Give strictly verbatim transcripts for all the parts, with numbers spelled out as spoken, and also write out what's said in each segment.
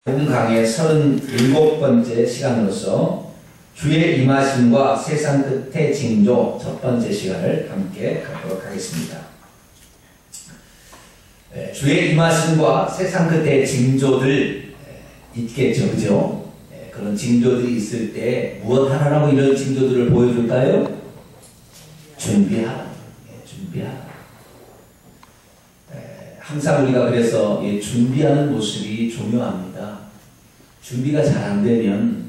복음 강의 서른일곱 번째 시간으로서 주의 임하심과 세상 끝의 징조 첫 번째 시간을 함께 갖도록 하겠습니다. 네, 주의 임하심과 세상 끝의 징조들 있겠죠, 그죠? 네, 그런 징조들이 있을 때 무엇 하나라고 이런 징조들을 보여줄까요? 준비하라. 네, 준비하라. 항상 우리가 그래서 예, 준비하는 모습이 중요합니다. 준비가 잘 안 되면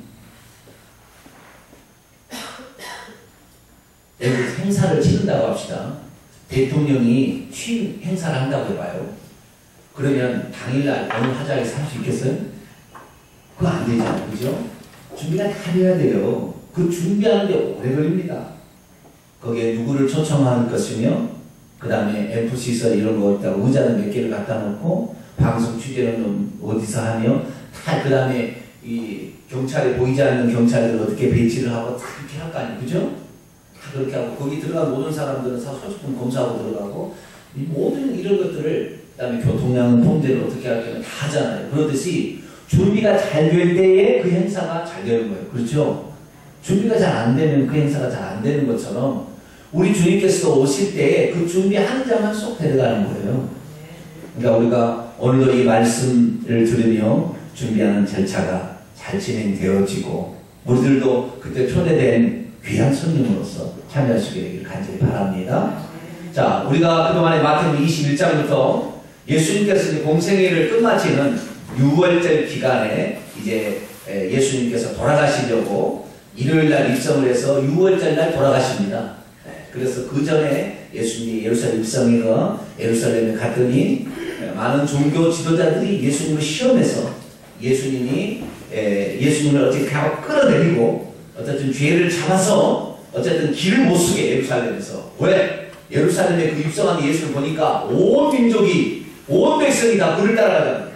여기 행사를 치른다고 합시다. 대통령이 취임 행사를 한다고 해봐요. 그러면 당일날 어느 화장에서 할 수 있겠어요? 그거 안 되잖아요. 그죠? 준비가 다 돼야 돼요. 그 준비하는 게 오래 걸립니다. 거기에 누구를 초청할 것이며 그 다음에 엠피시설 이런 거 있다고 의자는 몇 개를 갖다 놓고 방송 취재는 어디서 하며 다 그 다음에 이 경찰에 보이지 않는 경찰들 어떻게 배치를 하고 다 이렇게 할 거 아니에요. 그죠? 다 그렇게 하고 거기 들어간 모든 사람들은 다 소지품 검사하고 들어가고 이 모든 이런 것들을 그 다음에 교통량 통제를 어떻게 할 거냐 다 하잖아요. 그러듯이 준비가 잘 될 때에 그 행사가 잘 되는 거예요. 그렇죠? 준비가 잘 안 되면 그 행사가 잘 안 되는 것처럼 우리 주님께서 오실 때 그 준비하는 자만 쏙 데려가는 거예요. 그러니까 우리가 오늘도 이 말씀을 들으며 준비하는 절차가 잘 진행되어지고 우리들도 그때 초대된 귀한 손님으로서 참여할 수 있기를 간절히 바랍니다. 자, 우리가 그동안에 마태복음 이십일 장부터 예수님께서 공생애를 끝마치는 유월절 기간에 이제 예수님께서 돌아가시려고 일요일날 입성을 해서 유월절날 돌아가십니다. 그래서 그 전에 예수님이 예루살렘 입성해서 예루살렘에 갔더니 많은 종교 지도자들이 예수님을 시험해서 예수님이 예수님을 어떻게 하고 끌어내리고 어쨌든 죄를 잡아서 어쨌든 길을 못 쓰게 예루살렘에서 왜? 예루살렘에 그 입성한 예수를 보니까 온 민족이 온 백성이 다 그를 따라가잖아요.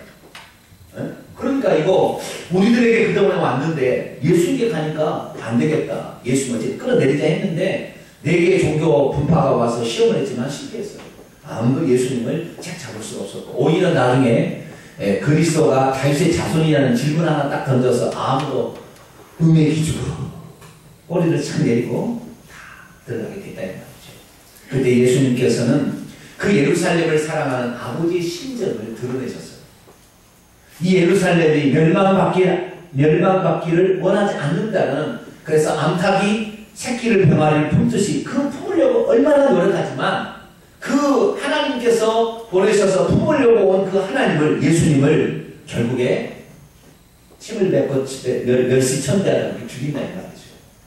그러니까 이거 우리들에게 그동안에 왔는데 예수님께 가니까 안 되겠다. 예수님 어떻게 끌어내리자 했는데 네 개의 종교 분파가 와서 시험을 했지만 실패했어요. 아무도 예수님을 책 잡을 수가 없었고 오히려 나중에 에, 그리스도가 다윗의 자손이라는 질문 하나 딱 던져서 아무도 음의 기준으로 꼬리를 착 내리고 다 들어가게 됐다 이 말이죠. 그때 예수님께서는 그 예루살렘을 사랑하는 아버지의 심정을 드러내셨어요. 이 예루살렘이 멸망받기, 멸망받기를 원하지 않는다는 그래서 암탉이 새끼를 병아리를 품듯이 그 품으려고 얼마나 노력하지만 그 하나님께서 보내셔서 품으려고 온 그 하나님을 예수님을 결국에 침을 뱉고 멸시천대하게 죽인다 이 말이죠.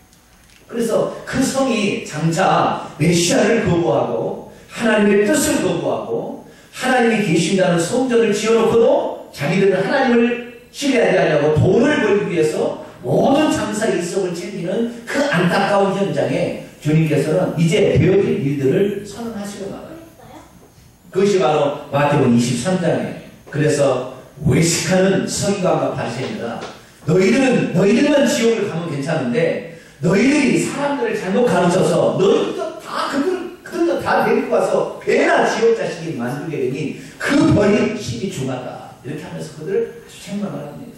그래서 그 성이 장차 메시아를 거부하고 하나님의 뜻을 거부하고 하나님이 계신다는 성전을 지어놓고도 자기들은 하나님을 신뢰하지 않냐고 돈을 벌기 위해서 모든 장사 일석을 챙기는 그 안타까운 현장에 주님께서는 이제 되어질 일들을 선언하시고 나가요. 그것이 바로 마태복음 이십삼 장에 그래서 외식하는 서기관과 바리새인이다. 너희들은 너희들만 지옥을 가면 괜찮은데 너희들이 사람들을 잘못 가르쳐서 너희들도 다 그들 그들도 다 데리고 와서 배나 지옥 자식이 만들게 되니 그 벌이 심히 중하다. 이렇게 하면서 그들을 책망을 합니다.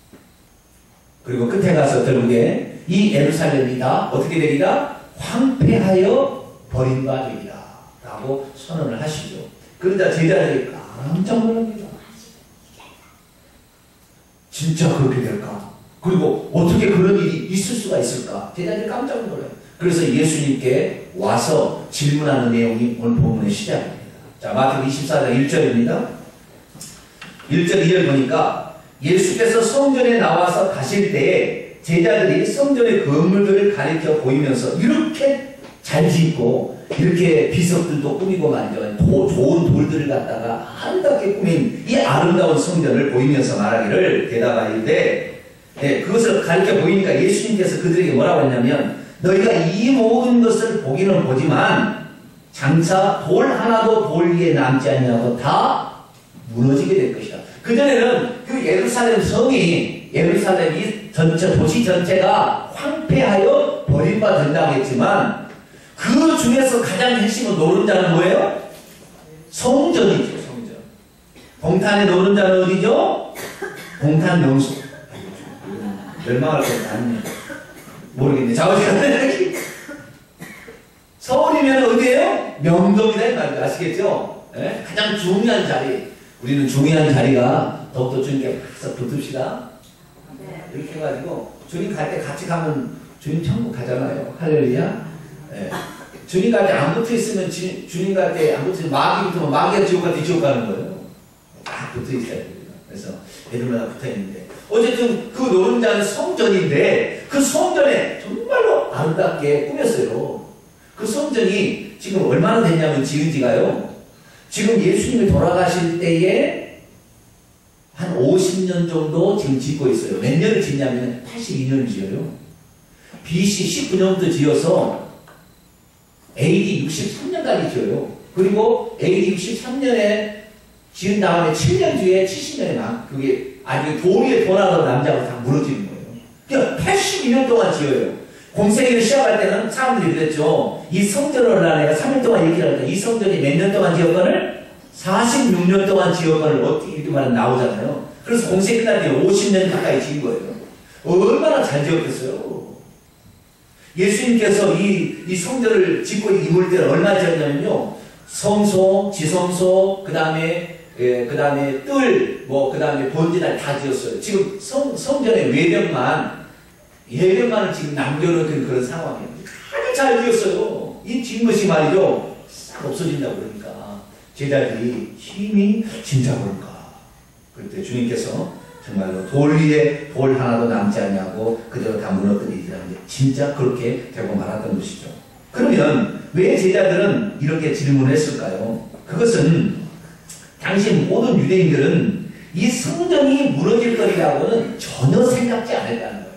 그리고 끝에 가서 결국에 이 예루살렘이 다 어떻게 되리라? 황폐하여 버림받으리라 라고 선언을 하시죠. 그러자 제자들이 깜짝 놀랍니다. 진짜 그렇게 될까? 그리고 어떻게 그런 일이 있을 수가 있을까? 제자들이 깜짝 놀라요. 그래서 예수님께 와서 질문하는 내용이 오늘 본문의 시작입니다. 자, 마태복음 이십사 장 일 절입니다. 일 절 이 절 보니까 예수께서 성전에 나와서 가실 때에 제자들이 성전의 건물들을 가리켜 보이면서 이렇게 잘 짓고 이렇게 비석들도 꾸미고 만든 도, 좋은 돌들을 갖다가 아름답게 꾸민 이 아름다운 성전을 보이면서 말하기를 대답하는데 네, 그것을 가리켜 보이니까 예수님께서 그들에게 뭐라고 했냐면 너희가 이 모든 것을 보기는 보지만 장차 돌 하나도 돌 위에 남지 않냐고 다 무너지게 될 것이다. 그전에는 그 예루살렘 성이 예루살렘이 전체 도시 전체가 황폐하여 버림받는다고 했지만 그 중에서 가장 핵심은 노른자는 뭐예요? 성전이죠. 성전. 동탄의 노른자는 어디죠? 동탄 명소. 멸망할 건 아니네. 모르겠네. 자, 어디 서울이면 어디예요? 명동이다 이 말이죠. 아시겠죠? 네? 가장 중요한 자리. 우리는 중요한 자리가 더욱더 주님께 싹 붙읍시다. 네. 이렇게 해가지고 주님 갈 때 같이 가면 주님 천국 가잖아요. 할렐루야. 네. 주님 갈 때 안 붙어 있으면 주, 주님 갈 때 안 붙어 있으면 마귀 붙으면 마귀가 지옥 갈 때 지옥 가는 거예요. 딱 붙어 있어야 됩니다. 그래서 애들마다 붙어 있는데 어쨌든 그 노른자는 성전인데 그 성전에 정말로 아름답게 꾸몄어요. 그 성전이 지금 얼마나 됐냐면 지은 지가요. 지금 예수님이 돌아가실 때에 한 오십 년 정도 지금 짓고 있어요. 몇 년을 짓냐면 팔십이 년을 지어요. 비씨 십구 년부터 지어서 에이디 육십삼 년까지 지어요. 그리고 에이디 육십삼 년에 지은 다음에 칠 년 뒤에 칠십 년에 막 그게 아주 도리에 돌아가던 남자가 다 무너지는 거예요. 그러니까 팔십이 년 동안 지어요. 공생애를 시작할 때는 사람들이 그랬죠. 이 성전을 하려 내가 삼 일 동안 얘기를 할 때 이 성전이 몇 년 동안 지었건을 사십육 년 동안 지었건을 어떻게 이렇게 말하면 나오잖아요. 그래서 공생 끝날 때 오십 년 가까이 지은 거예요. 얼마나 잘 지었겠어요. 예수님께서 이, 이 성전을 짓고 이물 때는 얼마나 지었냐면요. 성소, 지성소, 그 다음에 예, 그 다음에 뜰, 뭐, 그 다음에 번지날 다 지었어요. 지금 성, 성전의 외벽만, 예벽만을 지금 남겨놓은 그런 상황이에요. 아주 잘 지었어요. 이 지은 것이 말이죠. 싹 없어진다고 그러니까. 제자들이 힘이 진짜 그런가. 그때 주님께서 정말로 돌 위에 돌 하나도 남지 않냐고 그대로 다 무너뜨리지라는데 진짜 그렇게 되고 말았던 것이죠. 그러면 왜 제자들은 이렇게 질문을 했을까요? 그것은 당시 모든 유대인들은 이 성전이 무너질 거리라고는 전혀 생각지 않았다는 거예요.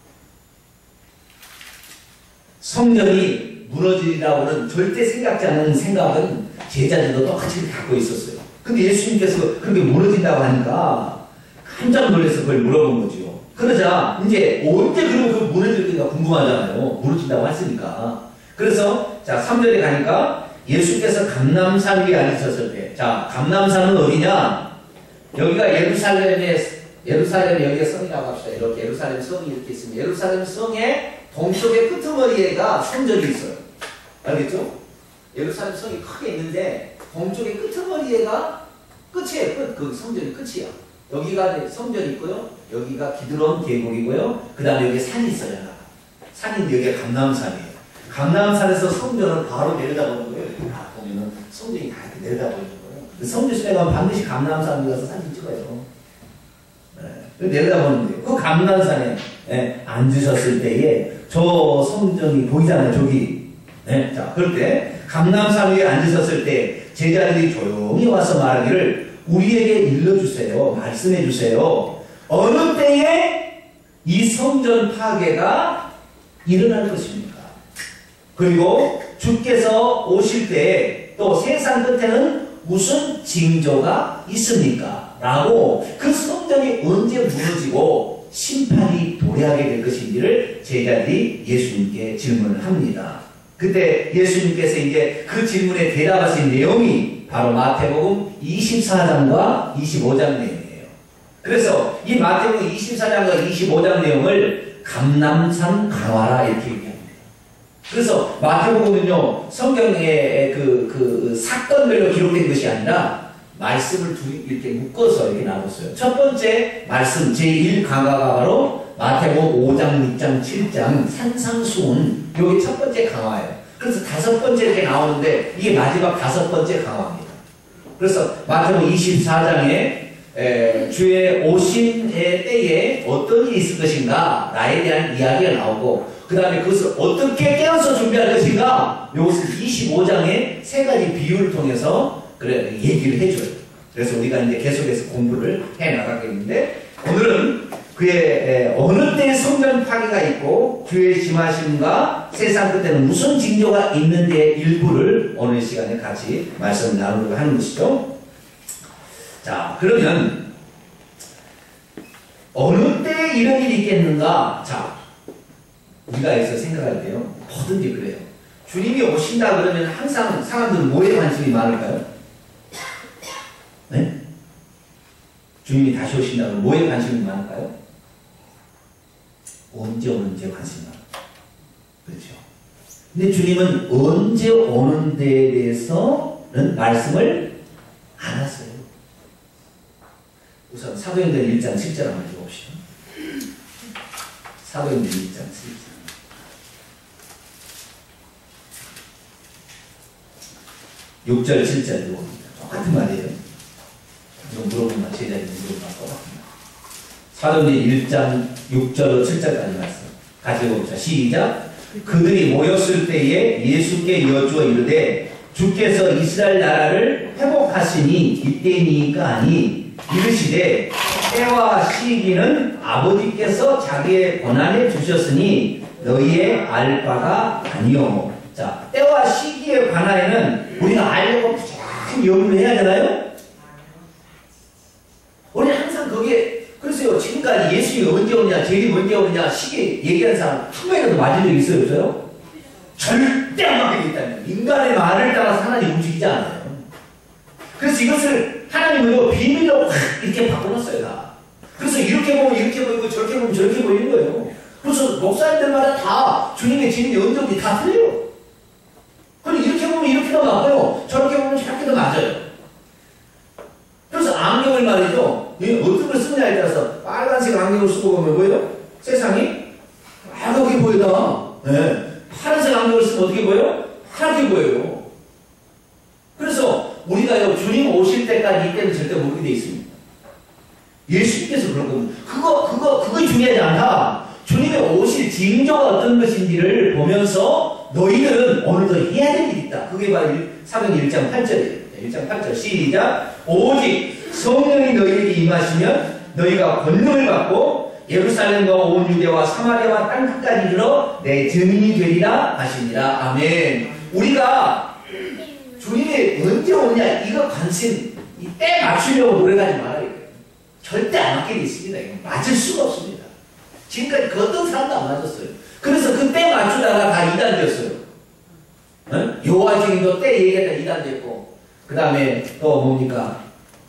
성전이 무너지리라고는 절대 생각지 않은 생각은 제자들도 똑같이 갖고 있었어요. 근데 예수님께서 그렇게 무너진다고 하니까 깜짝 놀라서 그걸 물어본 거죠. 그러자 이제 언제 그러면 그 무너질까 궁금하잖아요. 무너진다고 했으니까. 그래서 자 삼 절에 가니까 예수께서 감람산 위에 앉으셨을 때, 자 감람산은 어디냐? 여기가 예루살렘의 예루살렘 여기가 성이라고 합시다. 이렇게 예루살렘 성이 이렇게 있습니다. 예루살렘 성의 동쪽의 끄트머리에가 성전이 있어요. 알겠죠? 예루살렘 성이 크게 있는데 동쪽의 끄트머리에가 끝이에요. 끝. 그 성전이 끝이야. 여기가 성전이 있고요. 여기가 기드론 계곡이고요. 그 다음에 여기 산이 있어요. 산이 여기가 감람산이에요. 감람산에서 성전을 바로 내려다보는 거예요. 다 보면은 성전이 다 이렇게 내려다보는 거예요. 성전 시내 가면 반드시 감람산에 가서 사진 찍어요. 네. 내려다보는 거예요. 그 감람산에 네. 앉으셨을 때에 저 성전이 보이잖아요. 저기. 네. 자, 그럴 때 감람산 위에 앉으셨을 때 제자들이 조용히 와서 말하기를 우리에게 일러주세요. 말씀해주세요. 어느 때에 이 성전 파괴가 일어날 것입니까? 그리고 주께서 오실 때 또 세상 끝에는 무슨 징조가 있습니까? 라고 그 성전이 언제 무너지고 심판이 도래하게 될 것인지를 제자들이 예수님께 질문을 합니다. 그때 예수님께서 이제 그 질문에 대답하신 내용이 바로 마태복음 이십사 장과 이십오 장 내용이에요. 그래서 이 마태복음 이십사 장과 이십오 장 내용을 감람산 강화라 이렇게 얘기합니다. 그래서 마태복음은요 성경의 그, 그 사건별로 기록된 것이 아니라 말씀을 두 이렇게 묶어서 이렇게 나눴어요. 첫 번째 말씀 제일 강화가 바로 마태복음 오 장, 육 장, 칠 장 산상수훈 여기 첫 번째 강화예요. 그래서 다섯 번째 이렇게 나오는데 이게 마지막 다섯 번째 강화입니다. 그래서 마태복음 이십사 장에 에, 주의 오심의 때에 어떤 일이 있을 것인가 나에 대한 이야기가 나오고 그 다음에 그것을 어떻게 깨어서 준비할 것인가 이것을 이십오 장의 세 가지 비유를 통해서 그래 얘기를 해줘요. 그래서 우리가 이제 계속해서 공부를 해 나가겠는데 오늘은 그의 에, 어느 때 성전 파괴가 있고 주의 심하심과 세상 끝에는 무슨 징조가 있는지의 일부를 오늘 시간에 같이 말씀 나누려고 하는 것이죠. 자, 그러면 어느 때 이런 일이 있겠는가? 자, 우리가 여기서 생각할 때요. 뭐든지 그래요. 주님이 오신다 그러면 항상 사람들은 뭐에 관심이 많을까요? 네? 주님이 다시 오신다면 뭐에 관심이 많을까요? 언제 오는지에 관심이 많아요. 그렇죠. 근데 주님은 언제 오는 데에 대해서는 말씀을 안 하세요. 우선 사도행전 일 장 칠 절 한번 읽어봅시다. 사도행전 일 장 칠 절. 육 절 칠 절 읽어봅니다. 똑같은 말이에요. 이거 물어보면 제자들이 물어보면 똑같은 말. 사도행전 일 장 육 절로 칠 절까지 말씀 같이 읽어봅시다. 시작. 그들이 모였을 때에 예수께 여쭈어 이르되 주께서 이스라엘 나라를 회복하시니 이때니까 아니 이르시되 때와 시기는 아버지께서 자기의 권한에 주셨으니 너희의 알 바가 아니요. 자, 때와 시기에 관하여는 우리가 알려고 무조건 연구를 해야 되나요? 우리 항상 거기에 그래서요, 지금까지 예수님이 언제 오냐, 재림이 언제 오냐, 시기 얘기하는 사람 한 명이라도 맞은 적 있어요, 없어요? 절대 안 맞게 돼 있다는 거예요. 인간의 말을 따라서 하나님 움직이지 않아요. 그래서 이것을 하나님은 비밀로 확 이렇게 바꿔놨어요, 다. 그래서 이렇게 보면 이렇게 보이고 저렇게 보면 저렇게 보이는 거예요. 그래서 목사님들마다 다 주님의 재림이 언제 오는지 다 틀려요. 그리고 이렇게 보면 이렇게도 맞고요, 저렇게 보면 저렇게도 맞아요. 그래서 안경을 말이죠. 어떤 걸 쓰느냐에 따라서 빨간색 안경을 쓰고 보면 뭐예요? 세상이 빨갛게 보이다. 네. 파란색 안경을 쓰면 어떻게 보여요? 하얗게 보여요. 그래서 우리가요, 주님 오실 때까지 이때는 절대 모르게 돼 있습니다. 예수님께서 그런 겁니다. 그거, 그거, 그거 중요하지 않다. 주님의 오실 징조가 어떤 것인지를 보면서 너희들은 오늘도 해야 될 일이 있다. 그게 바로 사도행전 일 장 팔 절이에요. 일 장 팔 절 시작. 오직 성령이 너희에게 임하시면 너희가 권능을 받고 예루살렘과 온 유대와 사마리아와 땅끝까지 이르러 내 증인이 되리라 하시니라. 아멘. 우리가 주님이 언제 오느냐 이거 관심 때 맞추려고 노력하지 말아야 돼요. 절대 안 맞게 돼 있습니다. 이거 맞을 수가 없습니다. 지금까지 그 어떤 사람도 안 맞았어요. 그래서 그 때 맞추다가 다 이단되었어요. 어? 여호와 증인도 때 얘기했다 이단됐고, 그 다음에 또 뭡니까?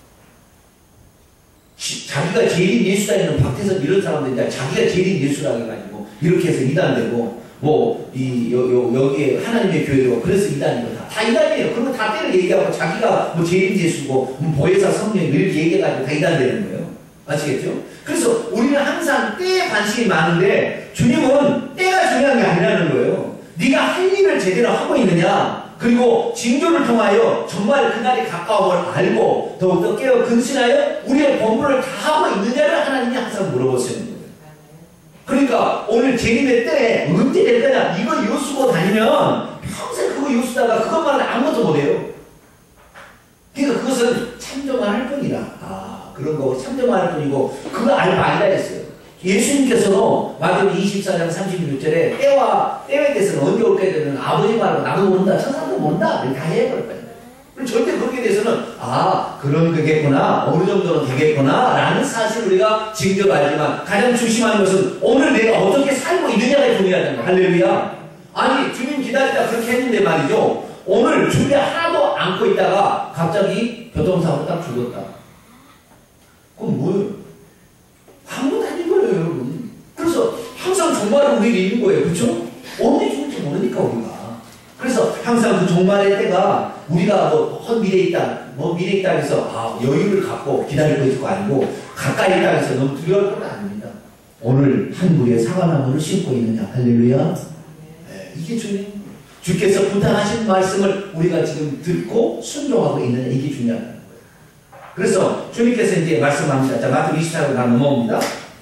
자기가 제일 예수다니는 박태선 이런 사람들 이제 자기가 제일 예수라고 해가지고 이렇게 해서 이단되고, 뭐 이 요 요 여기에 하나님의 교회로 그래서 이단이고 다, 다 이단이에요. 그런 거 다 때를 얘기하고 자기가 뭐 제일 예수고 뭐 보혜사 성령 이렇게 얘기해가지고 다 이단되는 거예요. 아시겠죠? 그래서 우리는 항상 때에 관심이 많은데 주님은 때가 중요한 게 아니라는 거예요. 네가 할 일을 제대로 하고 있느냐, 그리고 징조를 통하여 정말 그날이 가까움을 알고 더욱더 깨어 근신하여 우리의 본분을 다 하고 있느냐를 하나님이 항상 물어보시는 거예요. 그러니까 오늘 재림의 때 언제 될 거냐, 이거 요수고 다니면 평생 그거 요수다가 그것만은 아무것도 못해요. 그러니까 그것은 참조만 할 뿐이다. 아, 그런 거 참조만 할 뿐이고 그거 알 바 아니다 했어요. 예수님께서도 마태복음 이십사 장 삼십육 절에 때와 때에 대해서는 언제 올 거에 대해서는 아버지 말고 나도 모른다, 천사도 모른다, 다 해버릴 거예요. 그럼 절대 그렇게 대해서는 아, 그런 거겠구나, 어느 정도는 되겠구나 라는 사실을 우리가 징조로 알지만 가장 중심한 것은 오늘 내가 어떻게 살고 있느냐가 중요하다는 거예요. 할렐루야. 아니 주님 기다리다 그렇게 했는데 말이죠, 오늘 준비 하나도 안고 있다가 갑자기 교통사고로 딱 죽었다. 그럼 뭐예요? 아무것도 아닌 거예요, 여러분. 그래서 항상 종말을 우리가 있는 거예요. 그렇죠? 언제 죽을지 모르니까 우리가. 그래서 항상 그 종말의 때가 우리가 뭐 헛 미래에 있다, 뭐 미래에 있다 해서 아, 여유를 갖고 기다리고 있을 거 아니고 가까이 있다 해서 너무 두려울 건 아닙니다. 오늘 한 무리의 사과나무를 심고 있느냐. 할렐루야. 네, 이게 중요해요. 주께서 부탁하신 말씀을 우리가 지금 듣고 순종하고 있느냐, 이게 중요하다는 거예요. 그래서 주님께서 이제 말씀합니다. 자, 마태복음 이십사 장으로 넘어옵니다.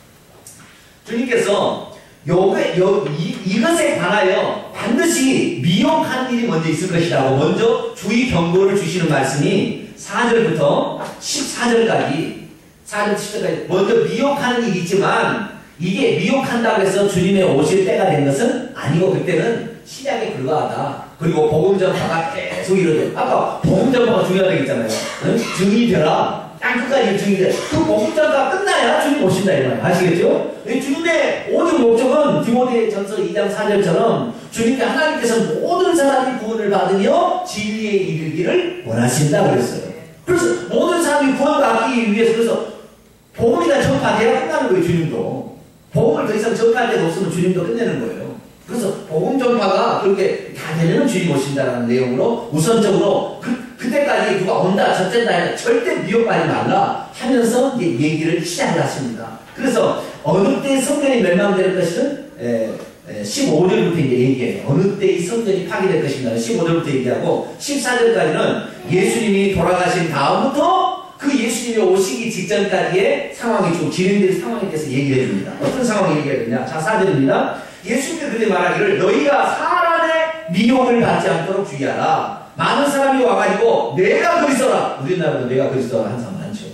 주님께서 요게, 요, 이, 이것에 관하여 반드시 미혹한 일이 먼저 있을 것이라고 먼저 주의 경고를 주시는 말씀이 사 절부터 십사 절까지, 사 절부터 십 절까지 먼저 미혹하는 일이 있지만 이게 미혹한다고 해서 주님의 오실 때가 된 것은 아니고 그때는 시작에 불과하다. 그리고 복음 전파가 계속 이루어져. 아까 복음 전파가 중요하다고 했잖아요. 응? 증인이 되라. 땅끝까지 증인이 돼. 그 복음 전파가 끝나야 주님 오신다 이 말이에요. 아시겠죠? 주님의 오직 목적은 디모데전서 이 장 사 절처럼 주님께 하나님께서 모든 사람이 구원을 받으며 진리에 이르기를 원하신다 그랬어요. 그래서 모든 사람이 구원받기 위해서, 그래서 복음이 다 전파돼야 끝나는 거예요, 주님도. 복음을 더 이상 전파할 데가 없으면 주님도 끝내는 거예요. 그래서 복음 전파가 그렇게 다 되면 주님 오신다는 내용으로 우선적으로 그, 그때까지 누가 온다, 저쨌다 해서 절대 미혹하지 말라 하면서 이제 얘기를 시작을 하십니다. 그래서 어느 때 성전이 멸망될 것은 에, 에, 십오 절부터 이제 얘기해요. 어느 때 이 성전이 파괴될 것인가 십오 절부터 얘기하고 십사 절까지는 예수님이 돌아가신 다음부터 그 예수님이 오시기 직전까지의 상황이 좀 진행된 상황에 대해서 얘기를 해줍니다. 어떤 상황을 얘기해야 사 절입니다. 예수님께서 그때 말하기를 너희가 사람의 미혹을 받지 않도록 주의하라. 많은 사람이 와가지고 내가 그리스도라. 우리나라도 내가 그리스도라 한 사람 많죠.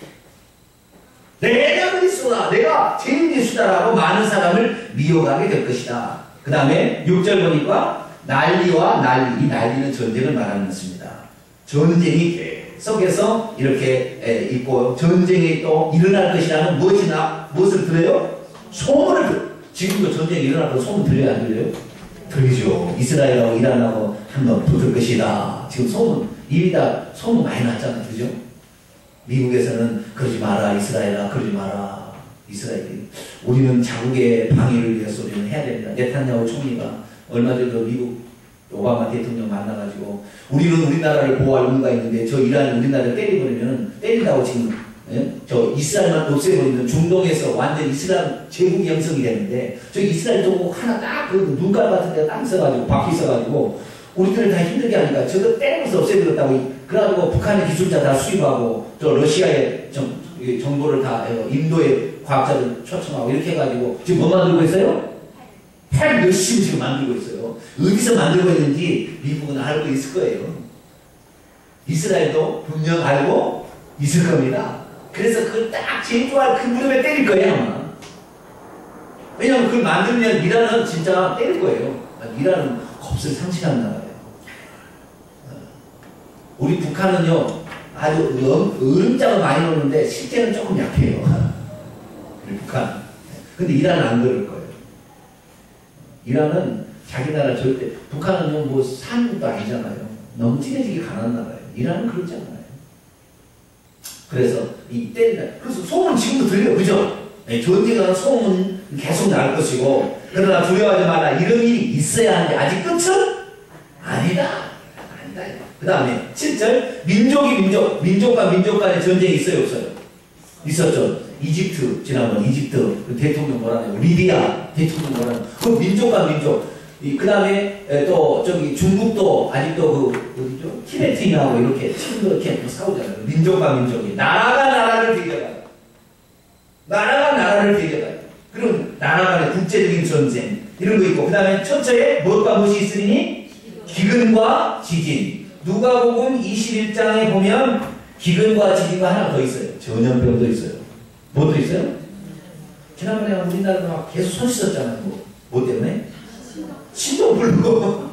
내가 그리스도다. 내가 제일 예수다라고 많은 사람을 미혹하게 될 것이다. 그 다음에 육 절 보니까 난리와 난리. 이 난리는 전쟁을 말하는 것입니다. 전쟁이 계속해서 이렇게 있고 전쟁이 또 일어날 것이라는 무엇이나 무엇을 들어요? 소문을 들어요. 지금도 전쟁이 일어나고 소문 들려요, 안 들려요? 들리죠. 이스라엘하고 이란하고 한번 붙을 것이다. 지금 소문, 이미 다 소문 많이 났잖아요. 그죠? 미국에서는 그러지 마라, 이스라엘아, 그러지 마라. 이스라엘이. 우리는 자국의 방위를 위해서 우리는 해야 됩니다. 네탄야후 총리가 얼마 전에 미국 오바마 대통령 만나가지고 우리는 우리나라를 보호할 의무가 있는데 저 이란이 우리나라를 때리버리면 때린다고 지금 예? 저 이스라엘만 없애버리면 중동에서 완전 이스라엘 제국 형성이 되는데 저 이스라엘 정부 하나 딱 그 눈깔 같은 데가 딱 있어가지고 바퀴 있어가지고 우리들을 다 힘들게 하니까 저거 때리면서 없애버렸다고. 그래가지고 북한의 기술자 다 수입하고 또 러시아의 정, 정보를 다 인도의 과학자들 초청하고 이렇게 해가지고 지금 뭐 만들고 있어요? 핵 열심히 지금 만들고 있어요. 어디서 만들고 있는지 미국은 알고 있을 거예요. 이스라엘도 분명 알고 있을 겁니다. 그래서 그걸 딱 제주할 그 무릎에 때릴 거예요, 아마. 왜냐면 그걸 만들면 이란은 진짜 때릴 거예요. 이란은 겁을 상실하는 나라예요. 우리 북한은요, 아주 으름장을 많이 놓는데 실제는 조금 약해요. 우리 북한. 근데 이란은 안 그럴 거예요. 이란은 자기 나라 절대, 북한은요, 뭐 산도 아니잖아요. 너무 찢어지게 가난한 나라예요. 이란은 그렇지 않아요. 그래서 이 때리다. 그래서 소문 지금도 들려요. 그죠? 네, 전쟁은 소문 계속 날 것이고, 그러나 두려워하지 마라. 이런 일이 있어야 하는데 아직 끝은 아니다. 아니다. 그 다음에 칠 절. 민족이 민족, 민족과 민족 간의 전쟁이 있어요, 없어요? 있었죠. 이집트, 지난번 이집트 그 대통령 뭐라네요? 리비아 대통령 뭐라네요? 그 민족과 민족. 그 다음에 또 저기 중국도 아직도 그 어디죠? 티베트인하고 이렇게 지금도 이렇게 싸우잖아요. 민족과 민족이. 나라가 나라를 대결하요. 나라가 나라를 대결하요. 그럼 나라 간의 국제적인 전쟁 이런 거 있고, 그 다음에 첫째에 무엇과 무엇이 있으리니? 기근과 지진. 누가복음 이십일 장에 보면 기근과 지진과 하나 더 있어요. 전염병도 있어요. 뭐도 있어요? 지난번에 우리나라가 막 계속 손 씻었잖아요. 뭐, 뭐 때문에? 신도 불고.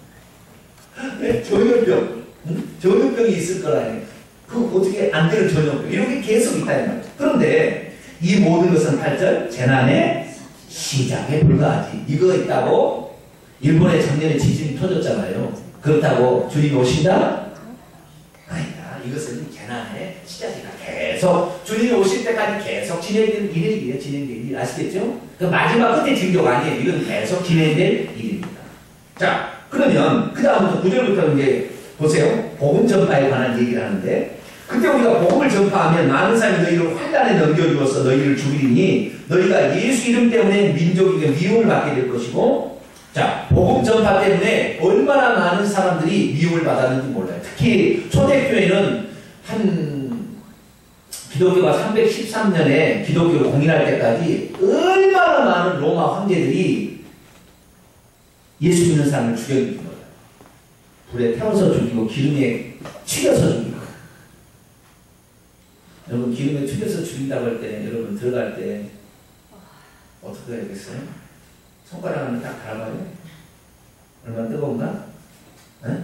네? 전염병. 응? 전염병이 있을 거라니. 그 어떻게 안 되는 전염병. 이런 게 계속 있다는 말이에요. 그런데 이 모든 것은 팔 절 재난의 시작에 불과하지. 이거 있다고 일본에 작년에 지진이 터졌잖아요. 그렇다고 주님이 오신다? 아니다. 이것은 재난의 시작이다. 계속 주님이 오실 때까지 계속 진행되는 일이에요. 진행되는 일. 아시겠죠? 그 마지막 끝에 징조가 아니에요. 이건 계속 진행될 일입니다. 자, 그러면 그 다음부터 구 절부터 이제 보세요. 복음 전파에 관한 얘기를 하는데, 그때 우리가 복음을 전파하면 많은 사람이 너희를 환란에 넘겨주어서 너희를 죽이리니 너희가 예수 이름 때문에 민족에게 미움을 받게 될 것이고, 자, 복음 전파 때문에 얼마나 많은 사람들이 미움을 받았는지 몰라요. 특히 초대교회는 한 기독교가 삼백십삼 년에 기독교를 공인할 때까지 얼마나 많은 로마 황제들이 예수 믿는 사람을 죽였는지 몰라요. 불에 태워서 죽이고 기름에 튀겨서 죽이고. 여러분, 기름에 튀겨서 죽인다고 할 때, 여러분 들어갈 때 어떻게 해야겠어요? 손가락 하나 딱 달아봐요. 얼마나 뜨거운가? 에?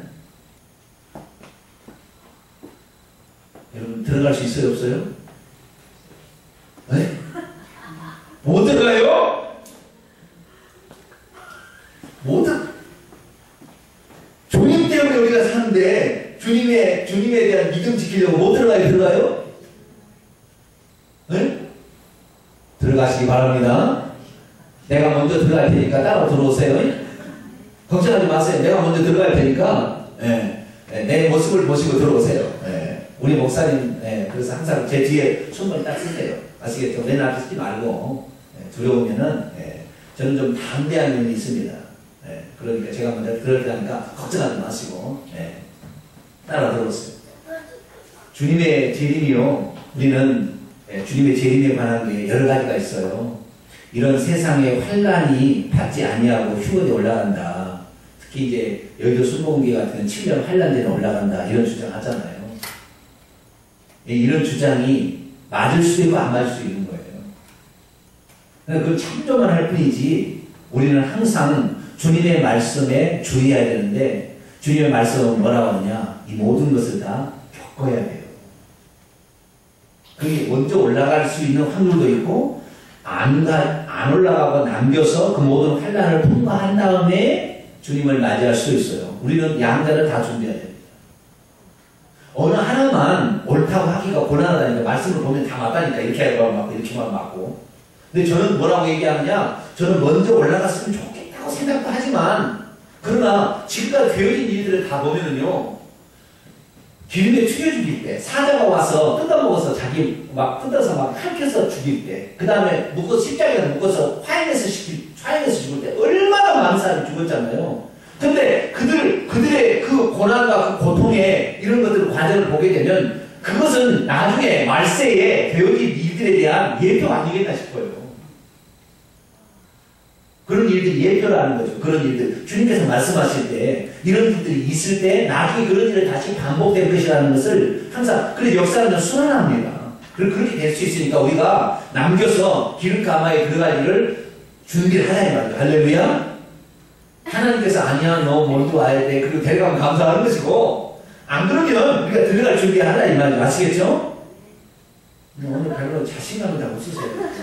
여러분 들어갈 수 있어요, 없어요? 에? 못 들어가요? 못 들어. 주님 때문에 우리가 사는데 주님의 주님에 대한 믿음 지키려고 못 들어가요, 들어가요? 에? 바랍니다. 내가 먼저 들어갈 테니까 따라 들어오세요. 걱정하지 마세요. 내가 먼저 들어갈 테니까 예, 예, 내 모습을 보시고 들어오세요. 예, 우리 목사님 예, 그래서 항상 제 뒤에 손을 딱 쓰세요. 아시겠죠? 맨 앞에 쓰지 말고 예, 두려우면은 예, 저는 좀 담대한 면이 있습니다. 예, 그러니까 제가 먼저 들어가니까 걱정하지 마시고 예, 따라 들어오세요. 주님의 재림이요. 우리는 예, 주님의 재림에 관한 게 여러 가지가 있어요. 이런 세상의 환란이 받지 아니하고 휴거에 올라간다. 특히 이제 여의도 순복음교회 같은 칠 년 환란제는 올라간다. 이런 주장 하잖아요. 예, 이런 주장이 맞을 수도 있고 안 맞을 수 있는 거예요. 그걸 참조만 할 뿐이지 우리는 항상 주님의 말씀에 주의해야 되는데 주님의 말씀은 뭐라고 하느냐. 이 모든 것을 다 겪어야 돼요. 그게 먼저 올라갈 수 있는 확률도 있고 안, 가, 안 올라가고 남겨서 그 모든 환란을 통과한 다음에 주님을 맞이할 수도 있어요. 우리는 양자를 다 준비해야 됩니다. 어느 하나만 옳다고 하기가 고난하다니까 말씀을 보면 다 맞다니까 이렇게 하고 맞고 이렇게만 맞고. 근데 저는 뭐라고 얘기하느냐. 저는 먼저 올라갔으면 좋겠다고 생각도 하지만 그러나 지금까지 되어진 일들을 다 보면은요. 기름에 튀겨 죽일 때, 사자가 와서 뜯어먹어서 자기 막 뜯어서 막 핥혀서 죽일 때, 그 다음에 묶어서 십자가에 묶어서 화형해서 시킬, 화형해서 죽을 때 얼마나 많은 사람이 죽었잖아요. 근데 그들, 그들의 그 고난과 그 고통에 이런 것들 과정을 보게 되면 그것은 나중에 말세에 되어질 일들에 대한 예표가 아니겠나 싶어요. 그런 일들이 예표라는 거죠. 그런 일들. 주님께서 말씀하실 때 이런 일들이 있을 때 나중에 그런 일을 다시 반복될 것이라는 것을 항상 그래서 역사는 순환합니다. 그렇게 될 수 있으니까 우리가 남겨서 기름 가마에 들어갈 일을 준비를 하자 이 말이죠. 할렐루야. 하나님께서 아니야 너 먼저 와야 돼. 그리고 데려가면 감사하는 것이고 안 그러면 우리가 들어갈 준비를 하자 이 말이죠. 아시겠죠? 오늘 별로 자신감을 다 없으세요.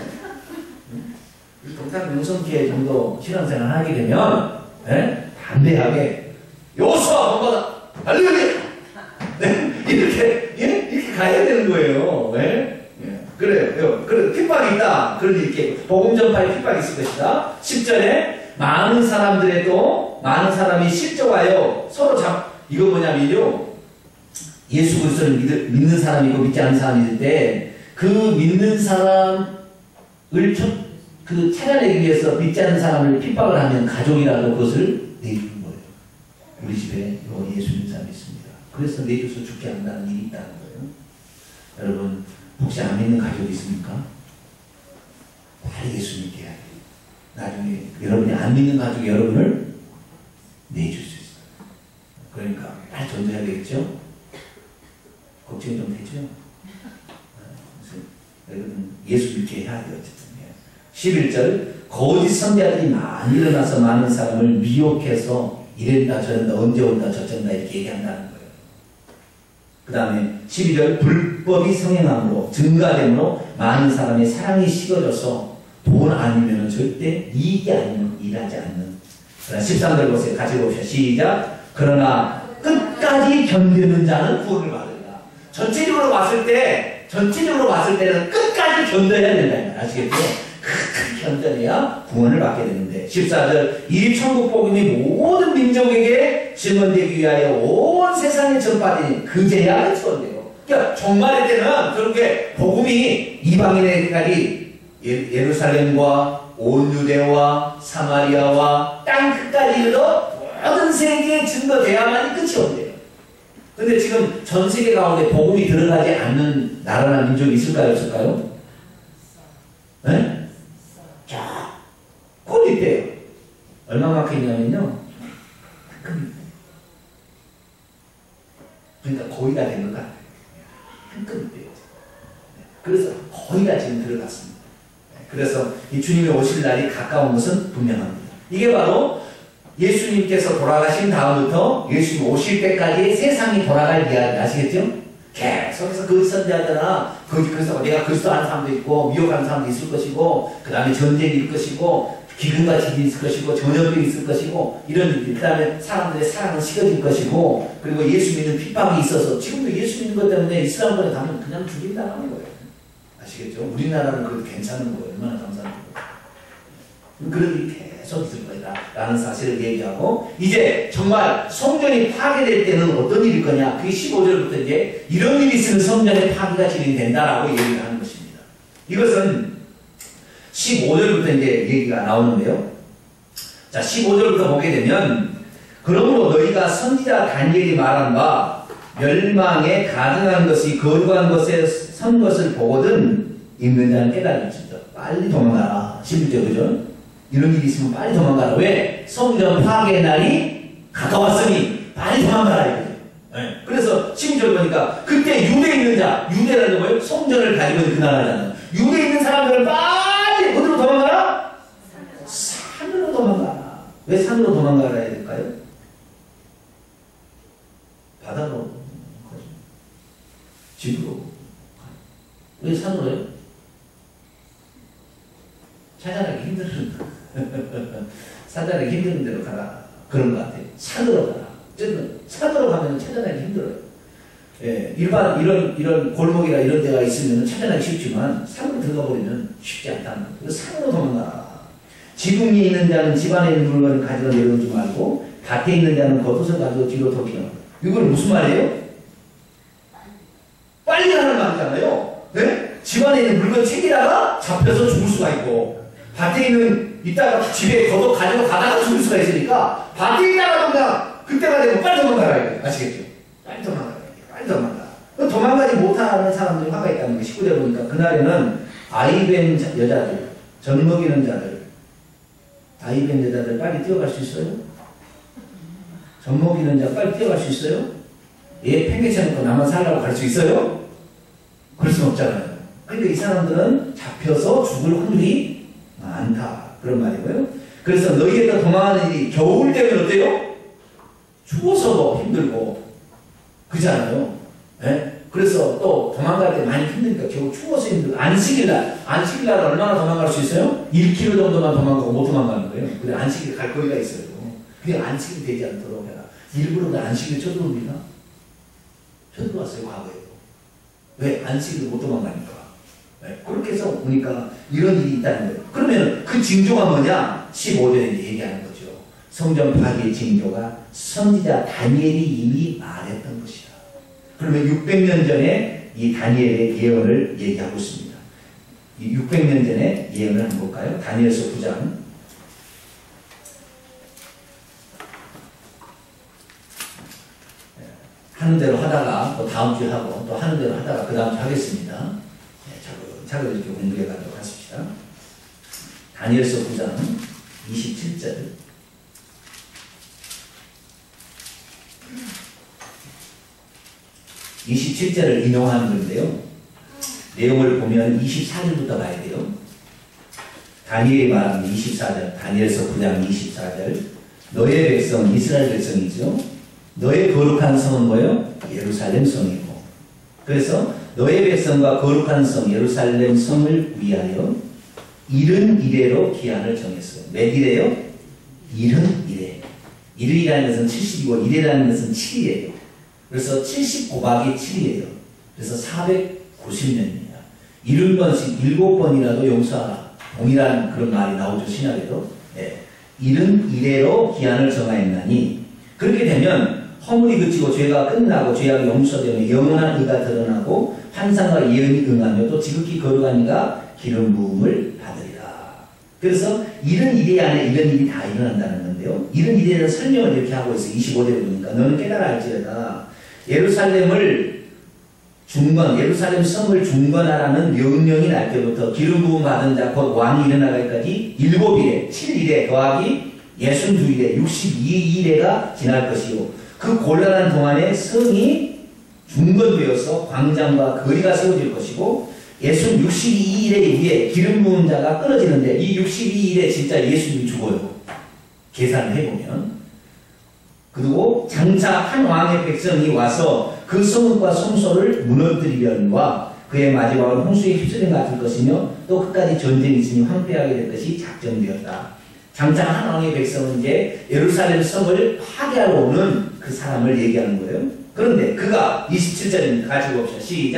동탄 명성기회 정도 신앙생활 하게 되면 예? 담대하게 요수와 본받아 할렐루야 네? 이렇게 예? 이렇게 가야 되는 거예요. 예? 예. 그래요. 그래 핍박이 있다. 그러니 이렇게 복음 전파에 핍박이 있을 것이다. 십 절에 많은 사람들에도 많은 사람이 실족하여 서로 잡 이거 뭐냐면요. 예수 그리스도를 믿, 믿는 사람이 있고 믿지 않는 사람이 있을 때 그 믿는 사람을 첫 그 찾아내기 위해서 믿지 않는 사람을 핍박을 하면 가족이라도 그것을 내주는 거예요. 우리 집에 예수 믿는 사람이 있습니다. 그래서 내줘서 죽게 한다는 일이 있다는 거예요. 여러분 혹시 안 믿는 가족이 있습니까? 빨리 예수 믿게 해야 돼요. 나중에 여러분이 안 믿는 가족이 여러분을 내줄 수 있어요. 그러니까 빨리 전도해야 되겠죠? 걱정이 좀 되죠? 그래서 여러분 예수 믿게 해야 돼요. 십일 절 거짓 선지자들이 많이 일어나서 많은 사람을 미혹해서 이랬다 저랬다 언제 온다 저쩐다 이렇게 얘기한다는 거예요. 그 다음에 십이 절 불법이 성행함으로 증가됨으로 많은 사람의 사랑이 식어져서 돈 아니면 절대 이익이 아니면 일하지 않는. 그러나 십삼 절 보세요. 같이 봅시다. 시작. 그러나 끝까지 견디는 자는 구원을 받으리라. 전체적으로 봤을 때 전체적으로 봤을 때는 끝까지 견뎌야 된다. 아시겠죠? 끝까지 견뎌내야 구원을 받게 되는데 십사 절 이 천국 복음이 모든 민족에게 증언되기 위하여 온 세상에 전파되니 그제야 증언돼요. 그러니까 종말의 때는 그렇게 복음이 이방인에게까지 예루살렘과 온 유대와 사마리아와 땅 끝까지 이르러 모든 세계에 증거돼야만이 끝이 온대요. 근데 지금 전 세계 가운데 복음이 들어가지 않는 나라나 민족이 있을까요? 없을까요? 네? 자, 곧 있대요. 얼마만큼 있냐면요. 그러니까 거의 다 된 것 같아요. 한급 있대요. 그래서 거의 다 지금 들어갔습니다. 그래서 이 주님의 오실 날이 가까운 것은 분명합니다. 이게 바로 예수님께서 돌아가신 다음부터 예수님 오실 때까지 세상이 돌아갈 이야기 아시겠죠? 계속해서 거짓 선지자들아 거짓 그리스도 내가 그리스도 하는 사람도 있고 미혹하는 사람도 있을 것이고 그 다음에 전쟁이 있을 것이고 기근과 지진이 있을 것이고 전염병이 있을 것이고 이런 일들 그 다음에 사람들의 사랑은 식어질 것이고 그리고 예수 믿는 핍박이 있어서 지금도 예수 믿는 것 때문에 이슬람권에 가면 그냥 죽인다는 거예요. 아시겠죠? 우리나라는 그래도 괜찮은 거예요. 얼마나 감사한 거예요. 그런 일이 계속 있을 거다 라는 사실을 얘기하고, 이제 정말 성전이 파괴될 때는 어떤 일일 거냐. 그게 십오 절부터 이제 이런 일이 있으면 성전의 파괴가 진행된다라고 얘기를 하는 것입니다. 이것은 십오 절부터 이제 얘기가 나오는데요. 자, 십오 절부터 보게 되면, 그러므로 너희가 선지자 다니엘이 말한 바 멸망에 가증한 것이 거룩한 것에 선 것을 보거든 읽는 자는 깨달을지다. 빨리 도망가라. 십일 절, 그죠? 이런 일이 있으면 빨리 도망가라. 왜? 성전 파괴의 날이 가까웠으니 빨리 도망가라 이거죠. 네. 그래서 십이 절 보니까 그때 유대에 있는 자, 유대라는 거예요. 성전을 가지고 있는 그 나라잖아요. 유대에 있는 사람들을 빨리 어디로 도망가라? 산으로 도망가라. 왜 산으로 도망가라 해야 될까요? 바다로, 집으로. 왜 산으로요? 찾아가기 힘든 찾아가기 힘든 데로 가라. 그런 것 같아요. 산으로 가라. 산으로 가면 찾아가기 힘들어요. 예, 일반 이런 이런 골목이나 이런 데가 있으면 찾아가기 쉽지만 산으로 들어가 버리면 쉽지 않다는 거예요. 산으로 도망가라. 지붕이 있는 자는 집안에 있는 물건을 가지고 내려오지 말고 밭에 있는 자는 겉옷을 가지고 뒤로 덮이라. 이건 무슨 말이에요? 빨리 가는 말이잖아요. 네? 집안에 있는 물건 챙기다가 잡혀서 죽을 수가 있고, 밭에 있는, 이따가 집에 걷어 가지고 가다가 죽을 수가 있으니까, 밭에 있다가도 그냥, 그때가 되면 빨리 도망가라. 이거예요. 아시겠죠? 빨리 도망가라. 빨리 도망가라. 도망가지 못하는 사람들이 화가 있다는 게 십구 절 보니까, 그날에는 아이벤 여자들, 젖 먹이는 자들, 아이벤 여자들 빨리 뛰어갈 수 있어요? 젖 먹이는 자 빨리 뛰어갈 수 있어요? 얘 팽개쳐놓고 나만 살라고 갈 수 있어요? 그럴 수는 없잖아요. 그러니까 이 사람들은 잡혀서 죽을 확률이 많다. 그런 말이고요. 그래서 너희에게 도망하는 일이 겨울 되면 어때요? 추워서도 힘들고, 그렇잖아요. 네? 그래서 또 도망갈 때 많이 힘드니까 겨우 추워서 힘들고, 안식일날, 안식일날 얼마나 도망갈 수 있어요? 일 킬로미터 정도만 도망가고 못 도망가는 거예요. 근데 안식일 갈 거리가 있어요. 그게 안식이 되지 않도록 해라. 일부러 안식일 쳐들어옵니다. 쳐들어왔어요, 과거에도. 왜? 안식일을 못 도망가니까. 네. 그렇게 해서 보니까 이런 일이 있다는 거예요. 그러면 그 징조가 뭐냐? 십오 절에 얘기하는 거죠. 성전 파괴의 징조가 선지자 다니엘이 이미 말했던 것이다. 그러면 육백 년 전에 이 다니엘의 예언을 얘기하고 있습니다. 이 육백 년 전에 예언을 한번 볼까요? 다니엘서 구 장. 하는 대로 하다가 또 다음 주에 하고 또 하는 대로 하다가 그 다음 주에 하겠습니다. 네, 차근차근 이렇게 공부해 가도록 하십시다. 다니엘서 구 장 이십칠 절. 이십칠 절을 인용하는 건데요. 내용을 보면 이십사 절부터 봐야 돼요. 다니엘이 말하는 이십사 절, 다니엘서 구 장 이십사 절. 너의 백성, 이스라엘 백성이죠. 너의 거룩한 성은 뭐예요? 예루살렘 성이고. 그래서 너의 백성과 거룩한 성 예루살렘 성을 위하여 일흔 이래로 기한을 정했어요. 몇 이래요? 일흔 이래. 일흔이라는 것은 칠십이고 이래라는 것은 칠이에요. 그래서 칠십 곱하기 칠이에요. 그래서 사백구십 년입니다. 일흔 번씩 일곱 번이라도 용서하라. 동일한 그런 말이 나오죠. 신약에도. 네. 일흔 이래로 기한을 정하였나니, 그렇게 되면 허물이 그치고 죄가 끝나고 죄악이 용서되며 영원한 의가 드러나고 환상과 예언이 응하며 또 지극히 거룩한 이가 기름 부음을 받으리라. 그래서 이런 일이 안에 이런 일이 다 일어난다는 건데요. 이런 일에 대한 설명을 이렇게 하고 있어요. 이십오 절에 보니까 너는 깨달아 알지어다. 예루살렘을 중건, 예루살렘 성을 중건하라는 명령이 날 때부터 기름 부음 받은 자 곧 왕이 일어나기까지 일곱 일에, 칠 일에 더하기 예순두 일에, 육십이 일에가 지날 것이요. 그 곤란한 동안에 성이 중건되어서 광장과 거리가 세워질 것이고, 예수는 육십이 일에 의해 기름 부은 자가 끊어지는데, 이 육십이 일에 진짜 예수님이 죽어요. 계산을 해보면. 그리고 장차 한 왕의 백성이 와서 그 성읍과 성소를 무너뜨리려니와 그의 마지막은 홍수에 휩쓸림 같을 것이며 또 끝까지 전쟁이 있으니 황폐하게 될 것이 작정되었다. 장차 한 왕의 백성은 이제 예루살렘 성을 파괴하러 오는 그 사람을 얘기하는 거예요. 그런데 그가 이십칠 절입니다. 같이 봅시다. 시작.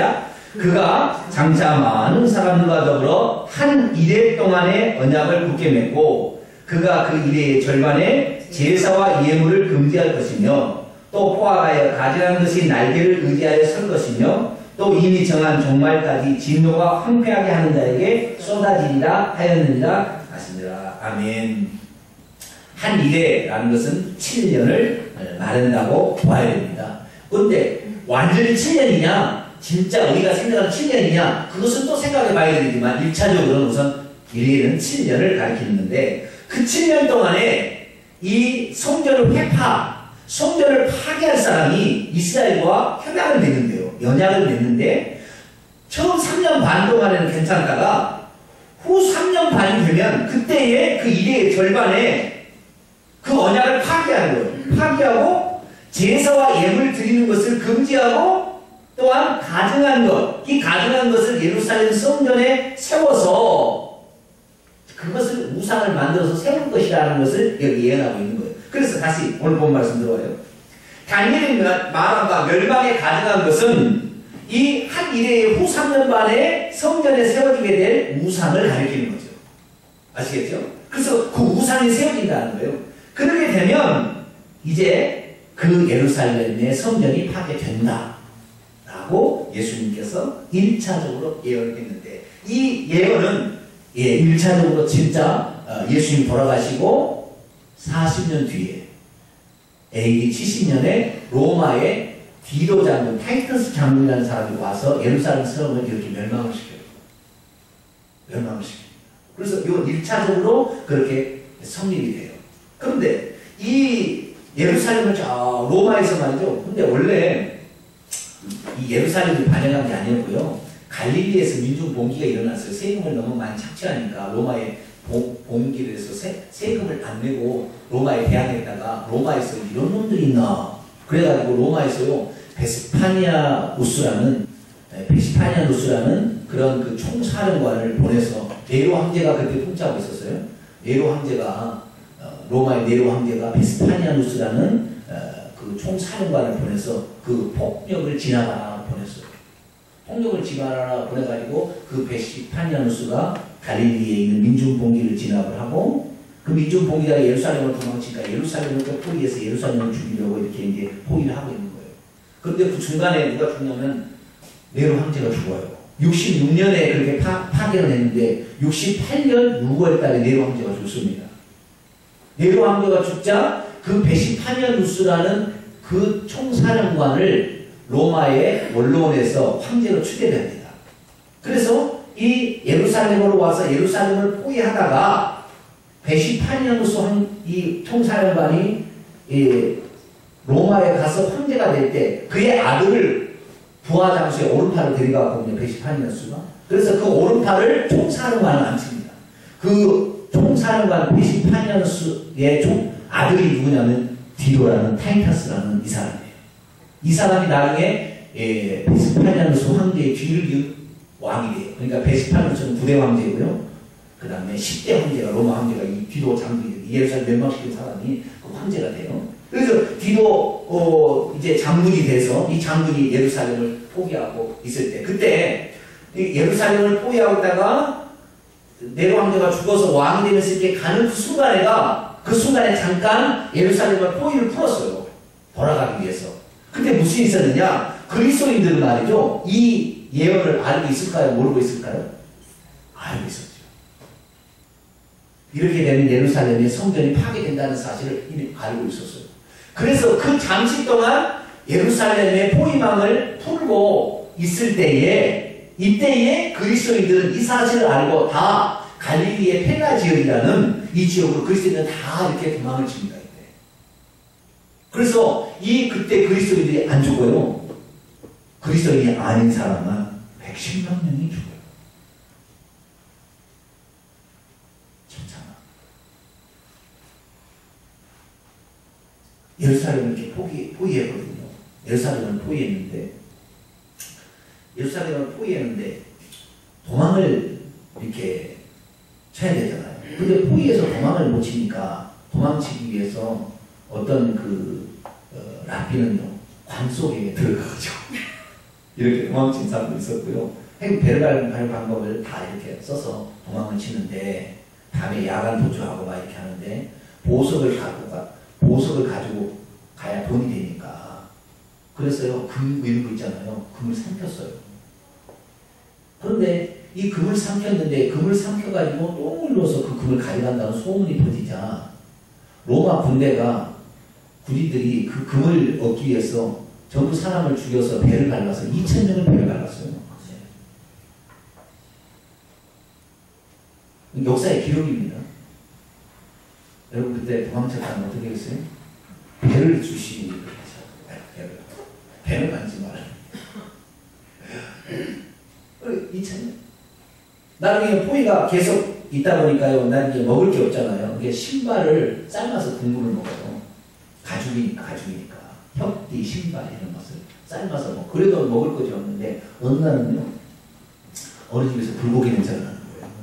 그가 장차 많은 사람들과 더불어 한 이래 동안의 언약을 굳게 맺고 그가 그 이래의 절반에 제사와 예물을 금지할 것이며 또 포악하여 가증한 것이 날개를 의지하여 설 것이며 또 이미 정한 종말까지 진노가 황폐하게 하는 자에게 쏟아지리라 하였느니라 하시니라. 아멘. 한 이래라는 것은 칠 년을 말한다고 봐야 됩니다. 그런데 완전히 칠 년이냐 진짜 우리가 생각하는 칠 년이냐 그것은 또 생각해 봐야 되지만 일 차적으로는 우선 이래는 칠 년을 가리키는데 그 칠 년 동안에 이 성전을 회파 성전을 파괴할 사람이 이스라엘과 협약을 맺는데요. 연약을 맺는데 처음 삼 년 반 동안에는 괜찮다가 후 삼 년 반이 되면 그때의 그 이래의 절반에 그 언약을 파괴하는 거예요. 파괴하고 제사와 예물 드리는 것을 금지하고 또한 가증한 것, 이 가증한 것을 예루살렘 성전에 세워서 그것을 우상을 만들어서 세울 것이라는 것을 여기 예언하고 있는 거예요. 그래서 다시 오늘 본 말씀 들어와요. 다니엘이 말한 바 멸망에 가증한 것은 이 한 이래의 후 삼 년 반에 성전에 세워지게 될 우상을 가리키는 거죠. 아시겠죠? 그래서 그 우상이 세워진다는 거예요. 그렇게 되면 이제 그 예루살렘의 성전이 파괴된다 라고 예수님께서 일 차적으로 예언을 했는데 이 예언은 예, 일 차적으로 진짜 예수님 돌아가시고 사십 년 뒤에 에이디 칠십 년에 로마의 디도 장군, 타이터스 장군이라는 사람이 와서 예루살렘 성을 이렇게 멸망을 시켜요. 멸망을 시켜요. 그래서 이건 일 차적으로 그렇게 성립이 돼요. 그런데 이 예루살렘은 저 로마에서 말이죠. 근데 원래 이 예루살렘이 반영한 게 아니었고요. 갈릴리에서 민중 봉기가 일어났어요. 세금을 너무 많이 착취하니까 로마에 봉기를 해서 세, 세금을 안 내고 로마에 대항했다가 로마에서 이런 놈들이 있나 그래가지고 로마에서요 베스파니아누스라는 베스파니아누스라는 그런 그 총사령관을 보내서 네로 황제가 그때 통치하고 있었어요. 네로 황제가 어, 로마의 네로 황제가 베스파니아누스라는 어, 그 총사령관을 보내서 그 폭력을 지나가라 보냈어요. 폭력을 지나가라 보내가지고 그 베스파니아누스가 갈릴리에 있는 민중봉기를 진압을 하고 그 민중봉기가 예루살렘을 도망치니까 예루살렘을 또 포위해서 예루살렘을 죽이려고 이렇게 이제 포위를 하고 있는 거예요. 그런데 그 중간에 누가 죽냐면 네로 황제가 죽어요. 육십육 년에 그렇게 파, 파견을 했는데 육십팔 년 유월 달에 네로 황제가 죽습니다. 네로 황제가 죽자 그 베스파니아누스라는 그 총사령관을 로마의 원로원에서 황제로 추대됩니다. 그래서 이 예루살렘으로 와서 예루살렘을 포위하다가 베스파니아누스 이 총사령관이 이 로마에 가서 황제가 될 때 그의 아들을 부하 장수의 오른팔을 데려가거든요. 베스파니아누스가. 그래서 그 오른팔을 총사령관을 앉힙니다. 그 총사령관 베스파니아누스의 총 아들이 누구냐면 디도라는 타이터스라는 이 사람이에요. 이 사람이 나중에 예, 베스파니아누스 황제의 뒤를 이은 왕이 돼요. 그러니까 베스파니아누스는 구 대 황제고요. 그 다음에 십 대 황제가 로마 황제가 이 디도 장군이 예루살렘 멸망시킨 사람이 그 황제가 돼요. 그래서 디도 어, 이제 장군이 돼서 이 장군이 예루살렘을 포기하고 있을 때 그때 예루살렘을 포기하고 있다가 네로 황제가 죽어서 왕이 되면서 이렇게 가는 그 순간에가 그 순간에 잠깐 예루살렘을 포위를 풀었어요. 돌아가기 위해서. 근데 무슨 일이 있었느냐? 그리스도인들은 말이죠. 이 예언을 알고 있을까요? 모르고 있을까요? 알고 있었죠. 이렇게 되면 예루살렘의 성전이 파괴된다는 사실을 이미 알고 있었어요. 그래서 그 잠시 동안 예루살렘의 포위망을 풀고 있을 때에 이때에 그리스도인들은 이 사실을 알고 다 갈릴리의 펠라 지역이라는 이 지역으로 그리스도인들은 다 이렇게 도망을 칩니다. 이때. 그래서 이 그때 그리스도인들이 안 죽어요. 그리스도인이 아닌 사람만 백십만 명이 죽어요. 예루살렘을 이렇게 포기, 포위했거든요. 예루살렘을 포위했는데, 예루살렘을 포위했는데, 도망을 이렇게 쳐야 되잖아요. 근데 포위해서 도망을 못 치니까, 도망치기 위해서 어떤 그, 어, 랍비는요, 관 속에 들어가죠. 이렇게 도망친 사람도 있었고요. 배를 갈 방법을 다 이렇게 써서 도망을 치는데 밤에 야간 도주하고 막 이렇게 하는데 보석을 갖고 가, 보석을 가지고 가야 돈이 되니까 그래서요 금 이런 거 있잖아요. 금을 삼켰어요. 그런데 이 금을 삼켰는데 금을 삼켜가지고 똥을 넣어서 그 금을 가져간다는 소문이 퍼지자 로마 군대가 군인들이 그 금을 얻기 위해서 전부 사람을 죽여서 배를 갈라서 이천 명을 배를 갈랐어요. 역사의 기록입니다. 여러분 그때 도망쳤다면 어떻게 했어요? 배를 주시니 그렇죠. 배를. 배를 만지 마라. 이천 명. 나중에 포위가 계속 있다 보니까요. 난 이제 먹을 게 없잖아요. 이게 신발을 삶아서 국물을 먹어요. 가죽이니까, 가죽이니까. 혁띠, 신발 이런 것을 삶아서 먹고. 그래도 먹을 것이 없는데 어느 날은요. 어느 집에서 불고기 냄새가 나는 거예요.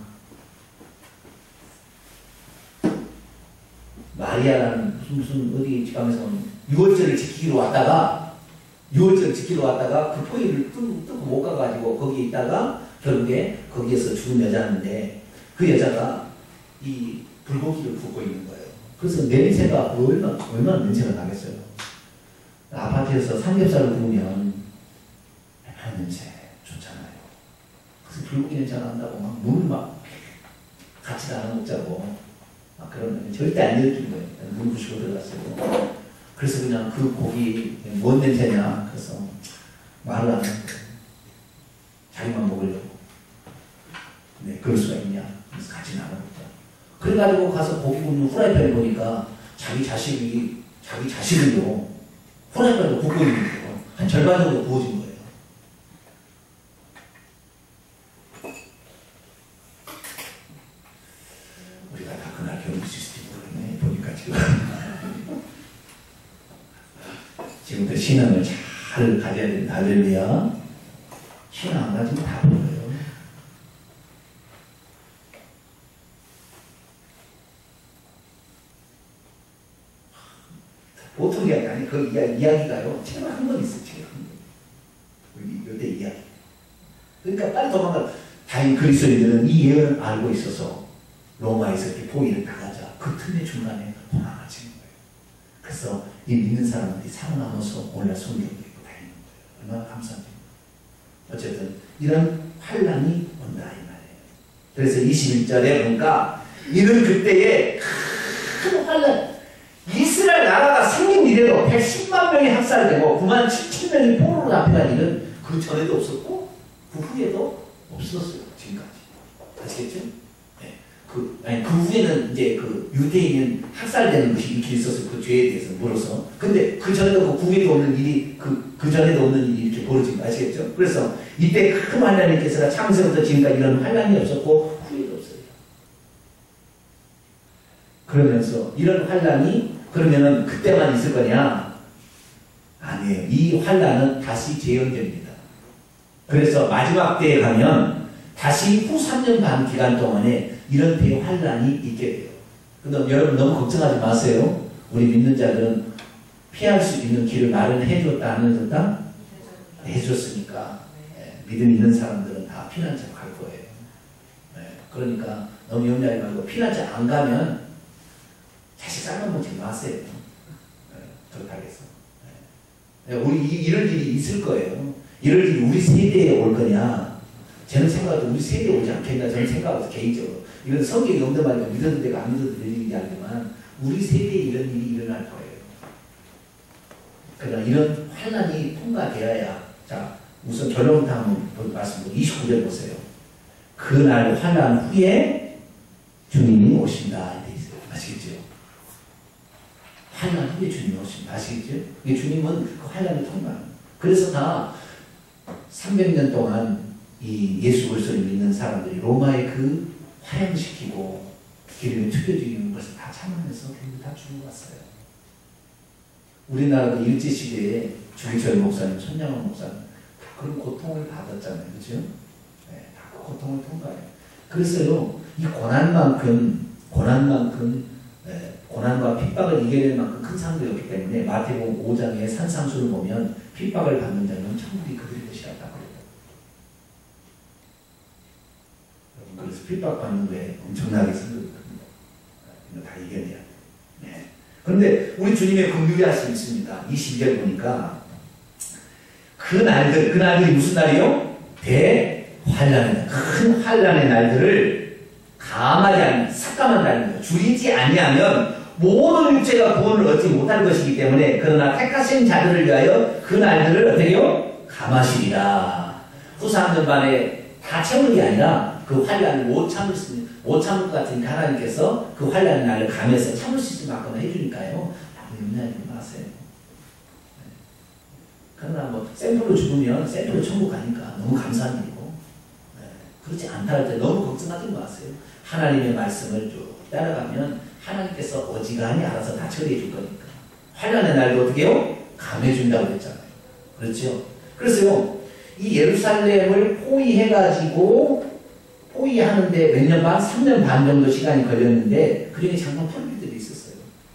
마리아라는 무슨 무슨 어디 지방에서 유월절을 지키기로 왔다가 유월절을 지키러 왔다가 그 포위를 뚫고, 뚫고 못 가가지고 거기에 있다가 결국에 거기에서 죽은 여자인데 그 여자가 이 불고기를 굽고 있는 거예요. 그래서 냄새가 얼마나, 얼마나 냄새가 나겠어요. 아파트에서 삼겹살을 구우면 매한 냄새 좋잖아요. 그래서 불고기 냄새가 난다고 막 물을 막 같이 나눠 먹자고 막 그러면 절대 안 일으킨 거예요. 물 부시고 들어갔어요. 그래서 그냥 그 고기 뭔 냄새냐 그래서 말을 안 하는 거예요. 자기만 먹으려고. 네, 그럴 수가 있냐. 그래서 같이 나눠 먹자. 그래가지고 가서 고기 굽는 후라이팬을 보니까 자기 자식이 자기 자식을요 후라이팬으로 굽고 있는 거예요. 한 절반 정도 구워진 거예요. 우리가 다 그날 겪을 수 있을지 모르겠네. 보니까 지금 지금부터 신앙을 잘 가져야 된다. 할렐루야. 신앙 안 가지면 다 보여요. 보통 이야기 아니 그 이야, 이야기가요. 책을 한 번 있어요. 책을 한 번. 요때 이야기. 그러니까 빨리 도망가. 다행 그리스도인들은 이 예언을 알고 있어서 로마에서 이렇게 포위를 당하자 그 틈의 중간에 도망가지는 거예요. 그래서 이 믿는 사람들이 살아남아서 오늘 성경도 있고 다니는 거예요. 얼마나 감사합니다. 어쨌든 이런 환란이 온다 이 말이에요. 그래서 이십일 절에 보니까 이는 그때에 큰 환란 이스라엘 나라가 생긴 이래로 백십만 명이 학살되고 구만 칠천 명이 포로로 잡혀간 일은 그 전에도 없었고 그 후에도 없었어요. 지금까지. 아시겠죠? 네. 그, 아니, 그 후에는 이제 그 유대인은 학살되는 것이 이렇게 있었어요. 그 죄에 대해서 물어서. 근데 그 전에도 그 후에도 없는 일이 그, 그 전에도 없는 일이 이렇게 벌어진 거 아시겠죠? 그래서 이때 큰 환란이 있겠으나 창세부터 지금까지 이런 환란이 없었고 후에도 없어요. 그러면서 이런 환란이 그러면은 그때만 있을 거냐? 아니에요. 이 환란은 다시 재현됩니다. 그래서 마지막 때에 가면 다시 후 삼 년 반 기간 동안에 이런 대의 환란이 있게 돼요. 근데 여러분 너무 걱정하지 마세요. 우리 믿는 자들은 피할 수 있는 길을 마련해 줬다 안 해줬다? 해줬으니까 네. 믿음 있는 사람들은 다 피난처 갈 거예요. 네. 그러니까 너무 염려하지 말고 피난처 안 가면 자식 삶아먹지 마세요. 네, 그렇다겠어. 네. 우리 이, 이런 일이 있을 거예요. 이런 일이 우리 세대에 올 거냐? 저는 생각해도 우리 세대에 오지 않겠나? 저는 생각해서 개인적으로. 이건 성경이 없는 말이니까 믿어도 되고 안 믿어도 되는 일이 아니지만 우리 세대에 이런 일이 일어날 거예요. 그러나 이런 환난이 통과되어야 자 우선 결론부터 한번 말씀드리고 이십구 절 보세요. 그날 환난 후에 주님이 오신다. 돼 있어요. 아시겠죠? 환난 후에 주님이 오신다. 아시겠죠? 주님은 그 환난을 통과합니다. 그래서 다 삼백 년 동안 이 예수 그리스도를 믿는 사람들이 로마의 그 화형시키고 기름에 튀겨주는 것을 다 참으면서 결국 다 죽어 갔어요. 우리나라 그 일제시대에 주기철 목사님, 손양원 목사님 다 그런 고통을 받았잖아요. 그죠? 네, 다 그 고통을 통과해요. 그래서요, 이 고난만큼, 고난만큼, 네, 고난과 핍박을 이겨낼 만큼 큰 상도였기 때문에 마태복음 오 장의 산상수를 보면 핍박을 받는 자는 천국이 그들의 것이라고 그래요. 그래서 핍박받는 거에 엄청나게 상도했거든요. 이거 다 이겨내야 돼요. 네. 그런데 우리 주님의 긍휼이 하심 있습니다. 이십이 절 보니까 그 날들, 그 날들이 무슨 날이요? 대환란의 날, 큰 환란의 날들을 감하지 않는 삭감한 날입니다. 줄이지 아니하면 모든 육체가 구원을 얻지 못할 것이기 때문에 그러나 택하신 자들을 위하여 그 날들을 어떻게 해요? 감하시리라. 후사한 전반에 다 채우는 게 아니라 그 환란을 못 참을 수, 못 참을 것 같으니까 하나님께서 그 환란의 날을 감해서 참을 수 있을 만큼 해주니까요. 염려하지 마세요. 그러나 뭐 샘플로 죽으면 샘플로 천국 가니까 너무 감사한 일이고, 네. 그렇지 않다 할 때 너무 걱정하지 마세요. 하나님의 말씀을 쭉 따라가면 하나님께서 어지간히 알아서 다 처리해 줄 거니까. 환란의 날도 어떻게 해요? 감해 준다고 했잖아요. 그렇죠? 그래서요, 이 예루살렘을 포위해가지고 포위하는데 몇 년 반? 삼 년 반 정도 시간이 걸렸는데 그 중에 잠깐 펄들이 있었어요.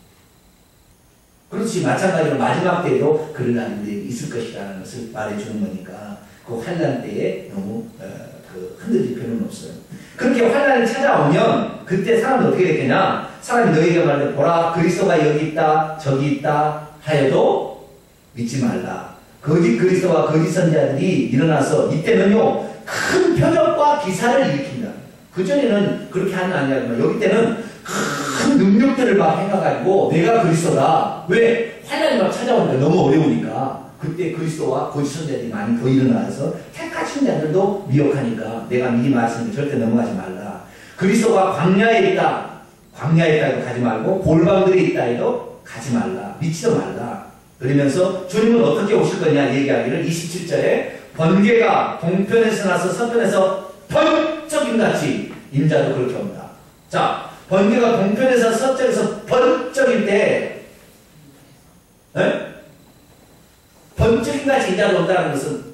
그렇지, 마찬가지로 마지막 때에도 그럴 날이 우리에게 있을 것이라는 것을 말해주는 거니까 그 환란 때에 너무 어, 그 흔들릴 필요는 없어요. 그렇게 환란이 찾아오면 그때 사람은 어떻게 됐겠냐? 사람이 너희에게 말하되 보라 그리스도가 여기 있다 저기 있다 하여도 믿지 말라. 거짓 그리스도와 거짓 선지자들이 일어나서 이때는요 큰 표적과 기사를 일으킨다. 그전에는 그렇게 하는 게 아니라 여기 때는 큰 능력들을 막 해가지고 내가 그리스도다. 왜? 환란이 막 찾아오니까 너무 어려우니까 그때 그리스도와 거짓 선지자들이 많이 더 일어나서 택하신 자들도 미혹하니까 내가 미리 말씀드린 절대 넘어가지 말라. 그리스도가 광야에 있다. 광야에 있다 해도 가지 말고 골방들에 있다 해도 가지 말라. 믿지도 말라. 그러면서 주님은 어떻게 오실 거냐 얘기하기를 이십칠 절에 번개가 동편에서 나서 서편에서 번쩍임같이 인자도 그렇게 온다. 자, 번개가 동편에서 서쪽에서 번쩍일 때 에? 번쩍임같이 인자도 온다는 것은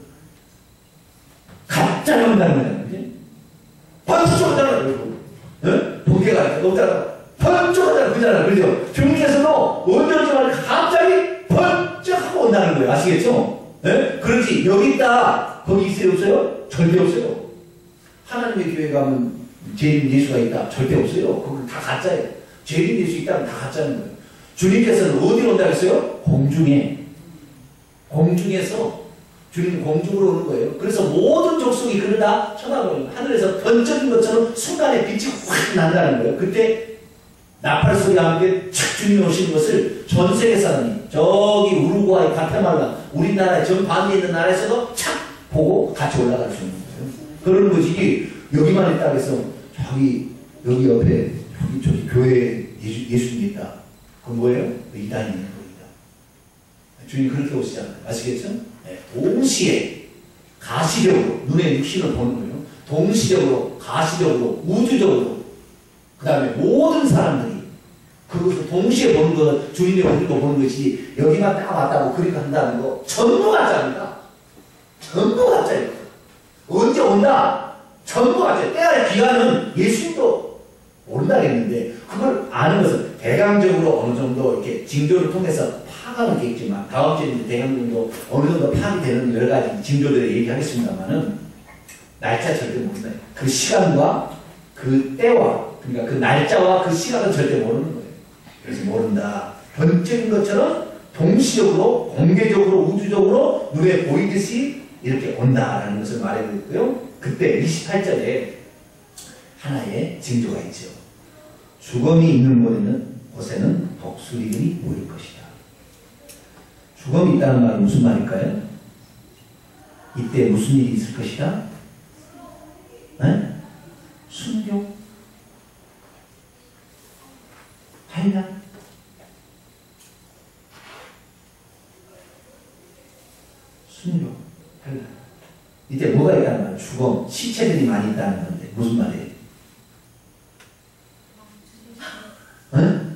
갑자기 온다는 거잖아요. 그치? 번쩍 온다는 거예요. 번개가 온다고 번쩍 온다는 거잖아요. 그죠? 주님께서도 언제 오지 말고 갑자기 번쩍 하고 온다는 거예요. 아시겠죠? 네? 그렇지. 여기 있다. 거기 있어요? 없어요? 절대 없어요. 하나님의 교회 가면 재림 예수가 있다. 절대 없어요. 그건 다 가짜예요. 재림 예수 있다면 다 가짜는 거예요. 주님께서는 어디로 온다고 했어요? 공중에. 공중에서 주님 공중으로 오는 거예요. 그래서 모든 족속이 그를 다 쳐다보는 거예요. 하늘에서 번쩍인 것처럼 순간에 빛이 확 난다는 거예요. 그때 나팔 소리와 함께 착 주님이 오시는 것을 전 세계 사람이 저기 우루과이 과테말라 우리나라의 전 반대에 있는 나라에서도 착 보고 같이 올라갈 수 있는 거예요. 그러는 것이 여기만 있다고 해서 저기 여기 옆에 저기 저기 교회에 예수, 예수님이 있다. 그건 뭐예요? 이단이 있는 겁니다. 주님 그렇게 오시잖아요. 아시겠죠? 네. 동시에 가시적으로 눈에 육신을 보는 거예요. 동시적으로 가시적으로 우주적으로 그 다음에 모든 사람들이 그것을 동시에 보는 것, 주님의 얼굴도 보는 것이 여기만 딱 왔다고 그렇게 한다는 거 전부 가짜입니다. 전부 가짜예요. 언제 온다? 전부 가짜예요. 때와 기간은 예수님도 모른다겠는데 그걸 아는 것은 대강적으로 어느 정도 이렇게 징조를 통해서 파악은 되겠지만 다음 주에 이제 대강적으로 어느 정도 파악이 되는 여러 가지 징조들을 얘기하겠습니다만은 날짜 절대 모른다. 그 시간과 그 때와 그러니까 그 날짜와 그 시간은 절대 모르는 거예요. 그래서 모른다. 번쩍인 것처럼 동시적으로 공개적으로 우주적으로 눈에 보이듯이 이렇게 온다라는 것을 말해주고 있고요. 그때 이십팔 절에 하나의 징조가 있죠. 죽음이 있는 곳에는, 곳에는 독수리들이 모일 것이다. 죽음이 있다는 말은 무슨 말일까요? 이때 무슨 일이 있을 것이다? 네? 순교? 환란? 순교? 환란? 이때 뭐가 있다는 말이에요? 죽음, 시체들이 많이 있다는 건데 무슨 말이에요? 응?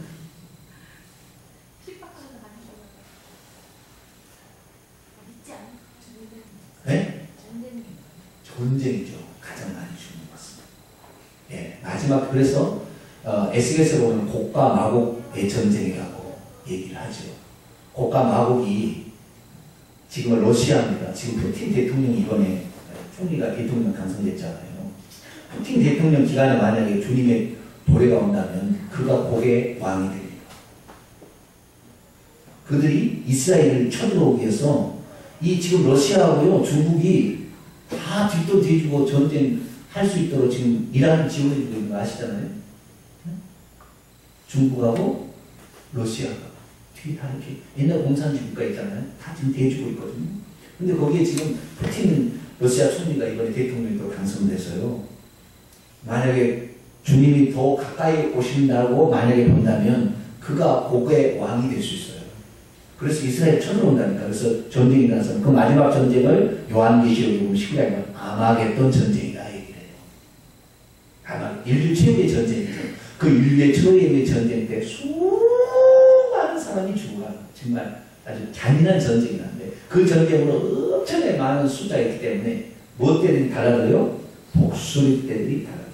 네? 전쟁이죠. 가장 많이 죽는 것 같습니다. 예, 마지막 그래서 어, 에스겔에서 보면 곡과 마곡 전쟁이라고 얘기를 하죠. 고가 마곡이 지금은 러시아입니다. 지금 푸틴 대통령이 이번에 총리가 대통령 당선됐잖아요. 푸틴 대통령 기간에 만약에 주님의 도래가 온다면 그가 곡의 왕이 됩니다. 그들이 이스라엘을 쳐들어오기 위해서 이 지금 러시아하고요 중국이 다 뒷돈 뒤주고 전쟁할 수 있도록 지금 이란 지원해주고 있는 거 아시잖아요. 중국하고 러시아가 뒤에 다 이렇게 옛날 공산주의 국가 있잖아요. 다 지금 대주고 있거든요. 근데 거기에 지금 푸틴 러시아 총리가 이번에 대통령으로 당선돼서요. 만약에 주님이 더 가까이 오신다고 만약에 본다면 그가 고국의 왕이 될 수 있어요. 그래서 이스라엘 쳐들어온다니까. 그래서 전쟁이 나서 그 마지막 전쟁을 요한계시록 보면 십구 장에 아마겟돈 전쟁이다 얘기를 해요. 아마 인류 최후의 전쟁이죠. 그 인류의 최후의 전쟁 때 수많은 사람이 죽어가는 정말 아주 잔인한 전쟁이 나는데 그 전쟁으로 엄청나게 많은 숫자이기 때문에 뭐 때들이 달라져요? 독수리 때들이 달라져요.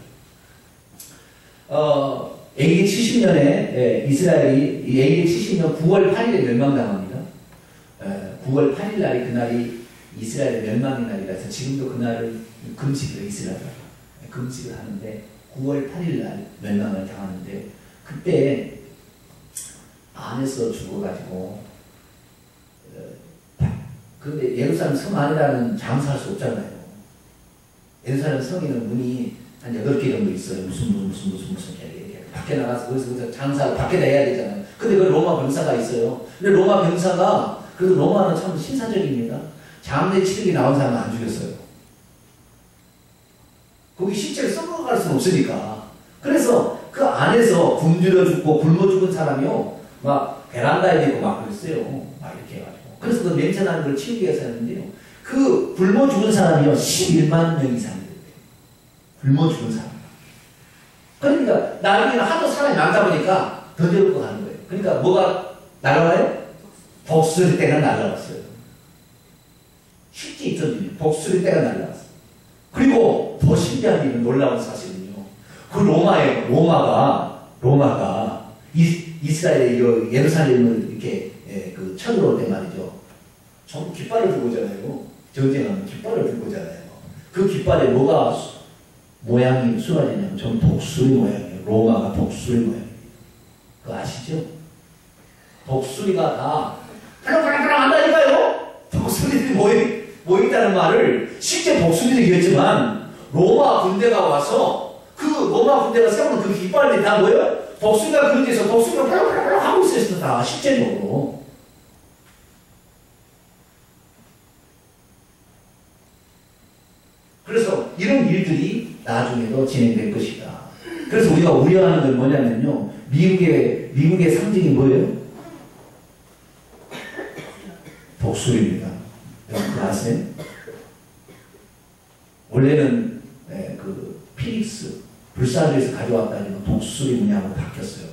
어, 에이디 칠십 년에 예, 이스라엘이 에이디 칠십 년 구월 팔일에 멸망당합니다. 예, 구월 팔일 날이 그날이 이스라엘의 멸망의 날이라서 지금도 그날을 금식을 이스라엘 금식을 하는데 구월 팔일 날 멸망을 당하는데 그때 안에서 죽어가지고 근데 예루살렘 성 안이라는 장사할 수 없잖아요. 예루살렘 성에는 문이 한 여덟 개 정도 있어요. 무슨 무슨 무슨 무슨 무슨 개. 밖에 나가서 거기서 장사 밖에 내야 되잖아요. 근데 그 로마 병사가 있어요. 근데 로마 병사가 그래도 로마는 참 신사적입니다. 장례 치르기 나온 사람은 안 죽였어요. 거기 시체를 썩어갈 수는 없으니까. 그래서 그 안에서 굶주려 죽고 굶어 죽은 사람이요. 막 베란다에 있고 막 그랬어요. 막 이렇게 해가지고. 그래서 그 냄새 나는 걸 치우기 위해서 했는데요. 그 굶어 죽은 사람이요. 십일만 명 이상 됐대요. 굶어 죽은 사람. 그러니까 나중에는 하도 사람이 많다 보니까 더 데리고 가는 거예요. 그러니까 뭐가 날아와요? 독수리 떼가 날아왔어요. 실제 있던 독수리 떼가 날아왔어요. 그리고 더 신기한 일은 놀라운 사실은요. 그 로마에 로마가 로마가 이, 이스라엘의 예루살렘을 이렇게 예, 그 쳐들어올 때 말이죠. 전부 깃발을 들고 오잖아요. 전쟁하면 깃발을 들고 오잖아요. 그 깃발에 뭐가 모양이 수라지냐면 전 독수리 모양이에요. 로마가 독수리 모양이에요. 그거 아시죠? 독수리가 다 팔랑팔랑팔랑 한다니까요? 독수리들이 모여, 모여있다는 말을 실제 독수리들이 했지만 로마 군대가 와서 그 로마 군대가 세우는 그 깃발들이 다 뭐예요? 독수리가 그런 데서 독수리가 팔랑팔랑 하고 있었어. 다 실제적으로. 그래서 이런 일들이 나중에도 진행될 것이다. 그래서 우리가 우려하는 건 뭐냐면요. 미국의, 미국의 상징이 뭐예요? 독수리입니다. 여러분 그거 아세요? 원래는 네, 그 피닉스, 불사조에서 가져왔다는 독수리 문양으로 바뀌었어요.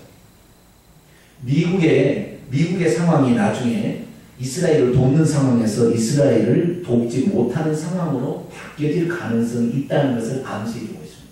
미국의, 미국의 상황이 나중에 이스라엘을 돕는 상황에서 이스라엘을 돕지 못하는 상황으로 바뀌어질 가능성이 있다는 것을 암시해주고 있습니다.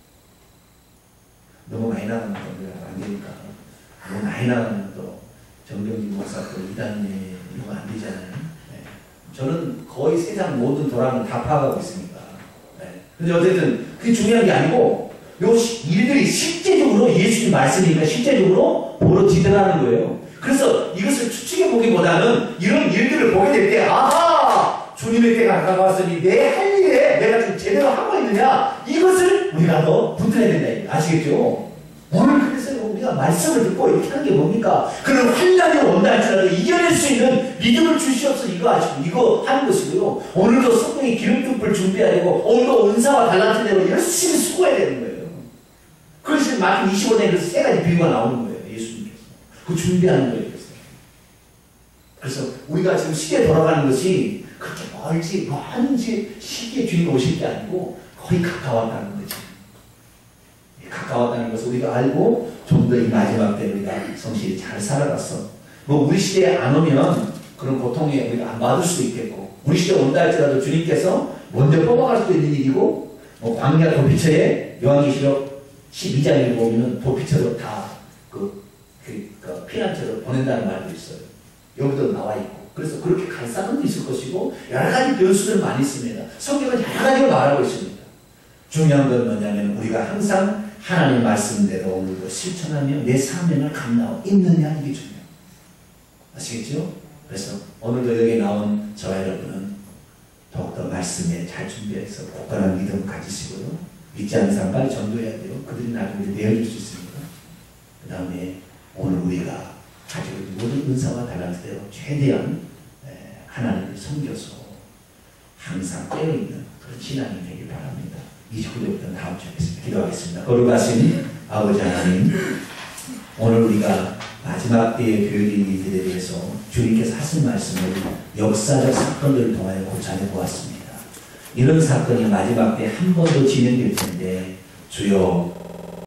너무 많이 나가면 또 안 되니까. 너무 많이 나가면 또 정경진 목사 또 이단에 이러면 안 되잖아요. 네. 저는 거의 세상 모든 도랑을 다 파악하고 있습니다. 네. 근데 어쨌든 그게 중요한 게 아니고 요 일들이 실제적으로 예수님 말씀이니까 실제적으로 벌어지더라는 거예요. 그래서 이것을 추측해 보기보다는 이런 일들을 보게 될 때, 아하! 주님의 때가 가까웠으니 내 할 일에 내가 지금 제대로 하고 있느냐? 이것을 우리가 더 붙들어야 된다. 아시겠죠? 오늘 그래서 우리가 말씀을 듣고 이렇게 하는 게 뭡니까? 그런 환난이 온다 할지라도 이겨낼 수 있는 믿음을 주시옵소서 이거 아시고, 이거 하는 것이고요. 오늘도 성령의 기름등불 준비해야 되고, 오늘도 은사와 달란트 대로 열심히 수고해야 되는 거예요. 그래서 마태 이십오 장에 세 가지 비유가 나오는 거예요. 그 준비하는 거예요. 그래서 우리가 지금 시대에 돌아가는 것이 그렇게 멀지, 먼지 시기에 주님 오실 게 아니고 거의 가까웠다는 거죠. 가까웠다는 것을 우리가 알고 좀 더 이 마지막 때 우리가 성실히 잘 살아갔어. 뭐 우리 시대에 안 오면 그런 고통에 우리가 안 받을 수도 있겠고, 우리 시대에 온다 할지라도 주님께서 먼저 뽑아갈 수도 있는 일이고, 뭐 광야 도피처에 요한계시록 십이 장에 보면 도피처로 다 그 그, 그 보낸다는 말도 있어요. 여기도 나와 있고. 그래서 그렇게 갈 사람도 있을 것이고 여러 가지 변수들 많이 있습니다. 성경은 여러 가지를 말하고 있습니다. 중요한 건 뭐냐면 우리가 항상 하나님 말씀대로 오늘도 실천하며 내 사명을 감당하고 있느냐 이게 중요해요. 아시겠죠? 그래서 오늘도 여기 나온 저와 여러분은 더욱더 말씀에 잘 준비해서 굳건한 믿음 가지시고요. 믿지 않는 사람 빨리 전도해야 돼요. 그들이 나중에 내어줄 수 있습니다. 그 다음에 오늘 우리가 가지고 있는 모든 은사와 달란트대로 최대한 하나님을 섬겨서 항상 깨어있는 그런 신앙이 되길 바랍니다. 이십구 절부터 다음 주에 뵙겠습니다. 기도하겠습니다. 거룩하신 아버지 하나님, 오늘 우리가 마지막 때의 교회인 이들에 대해서 주님께서 하신 말씀을 역사적 사건들을 통하여 고찰해 보았습니다. 이런 사건이 마지막 때 한 번 더 진행될 텐데 주여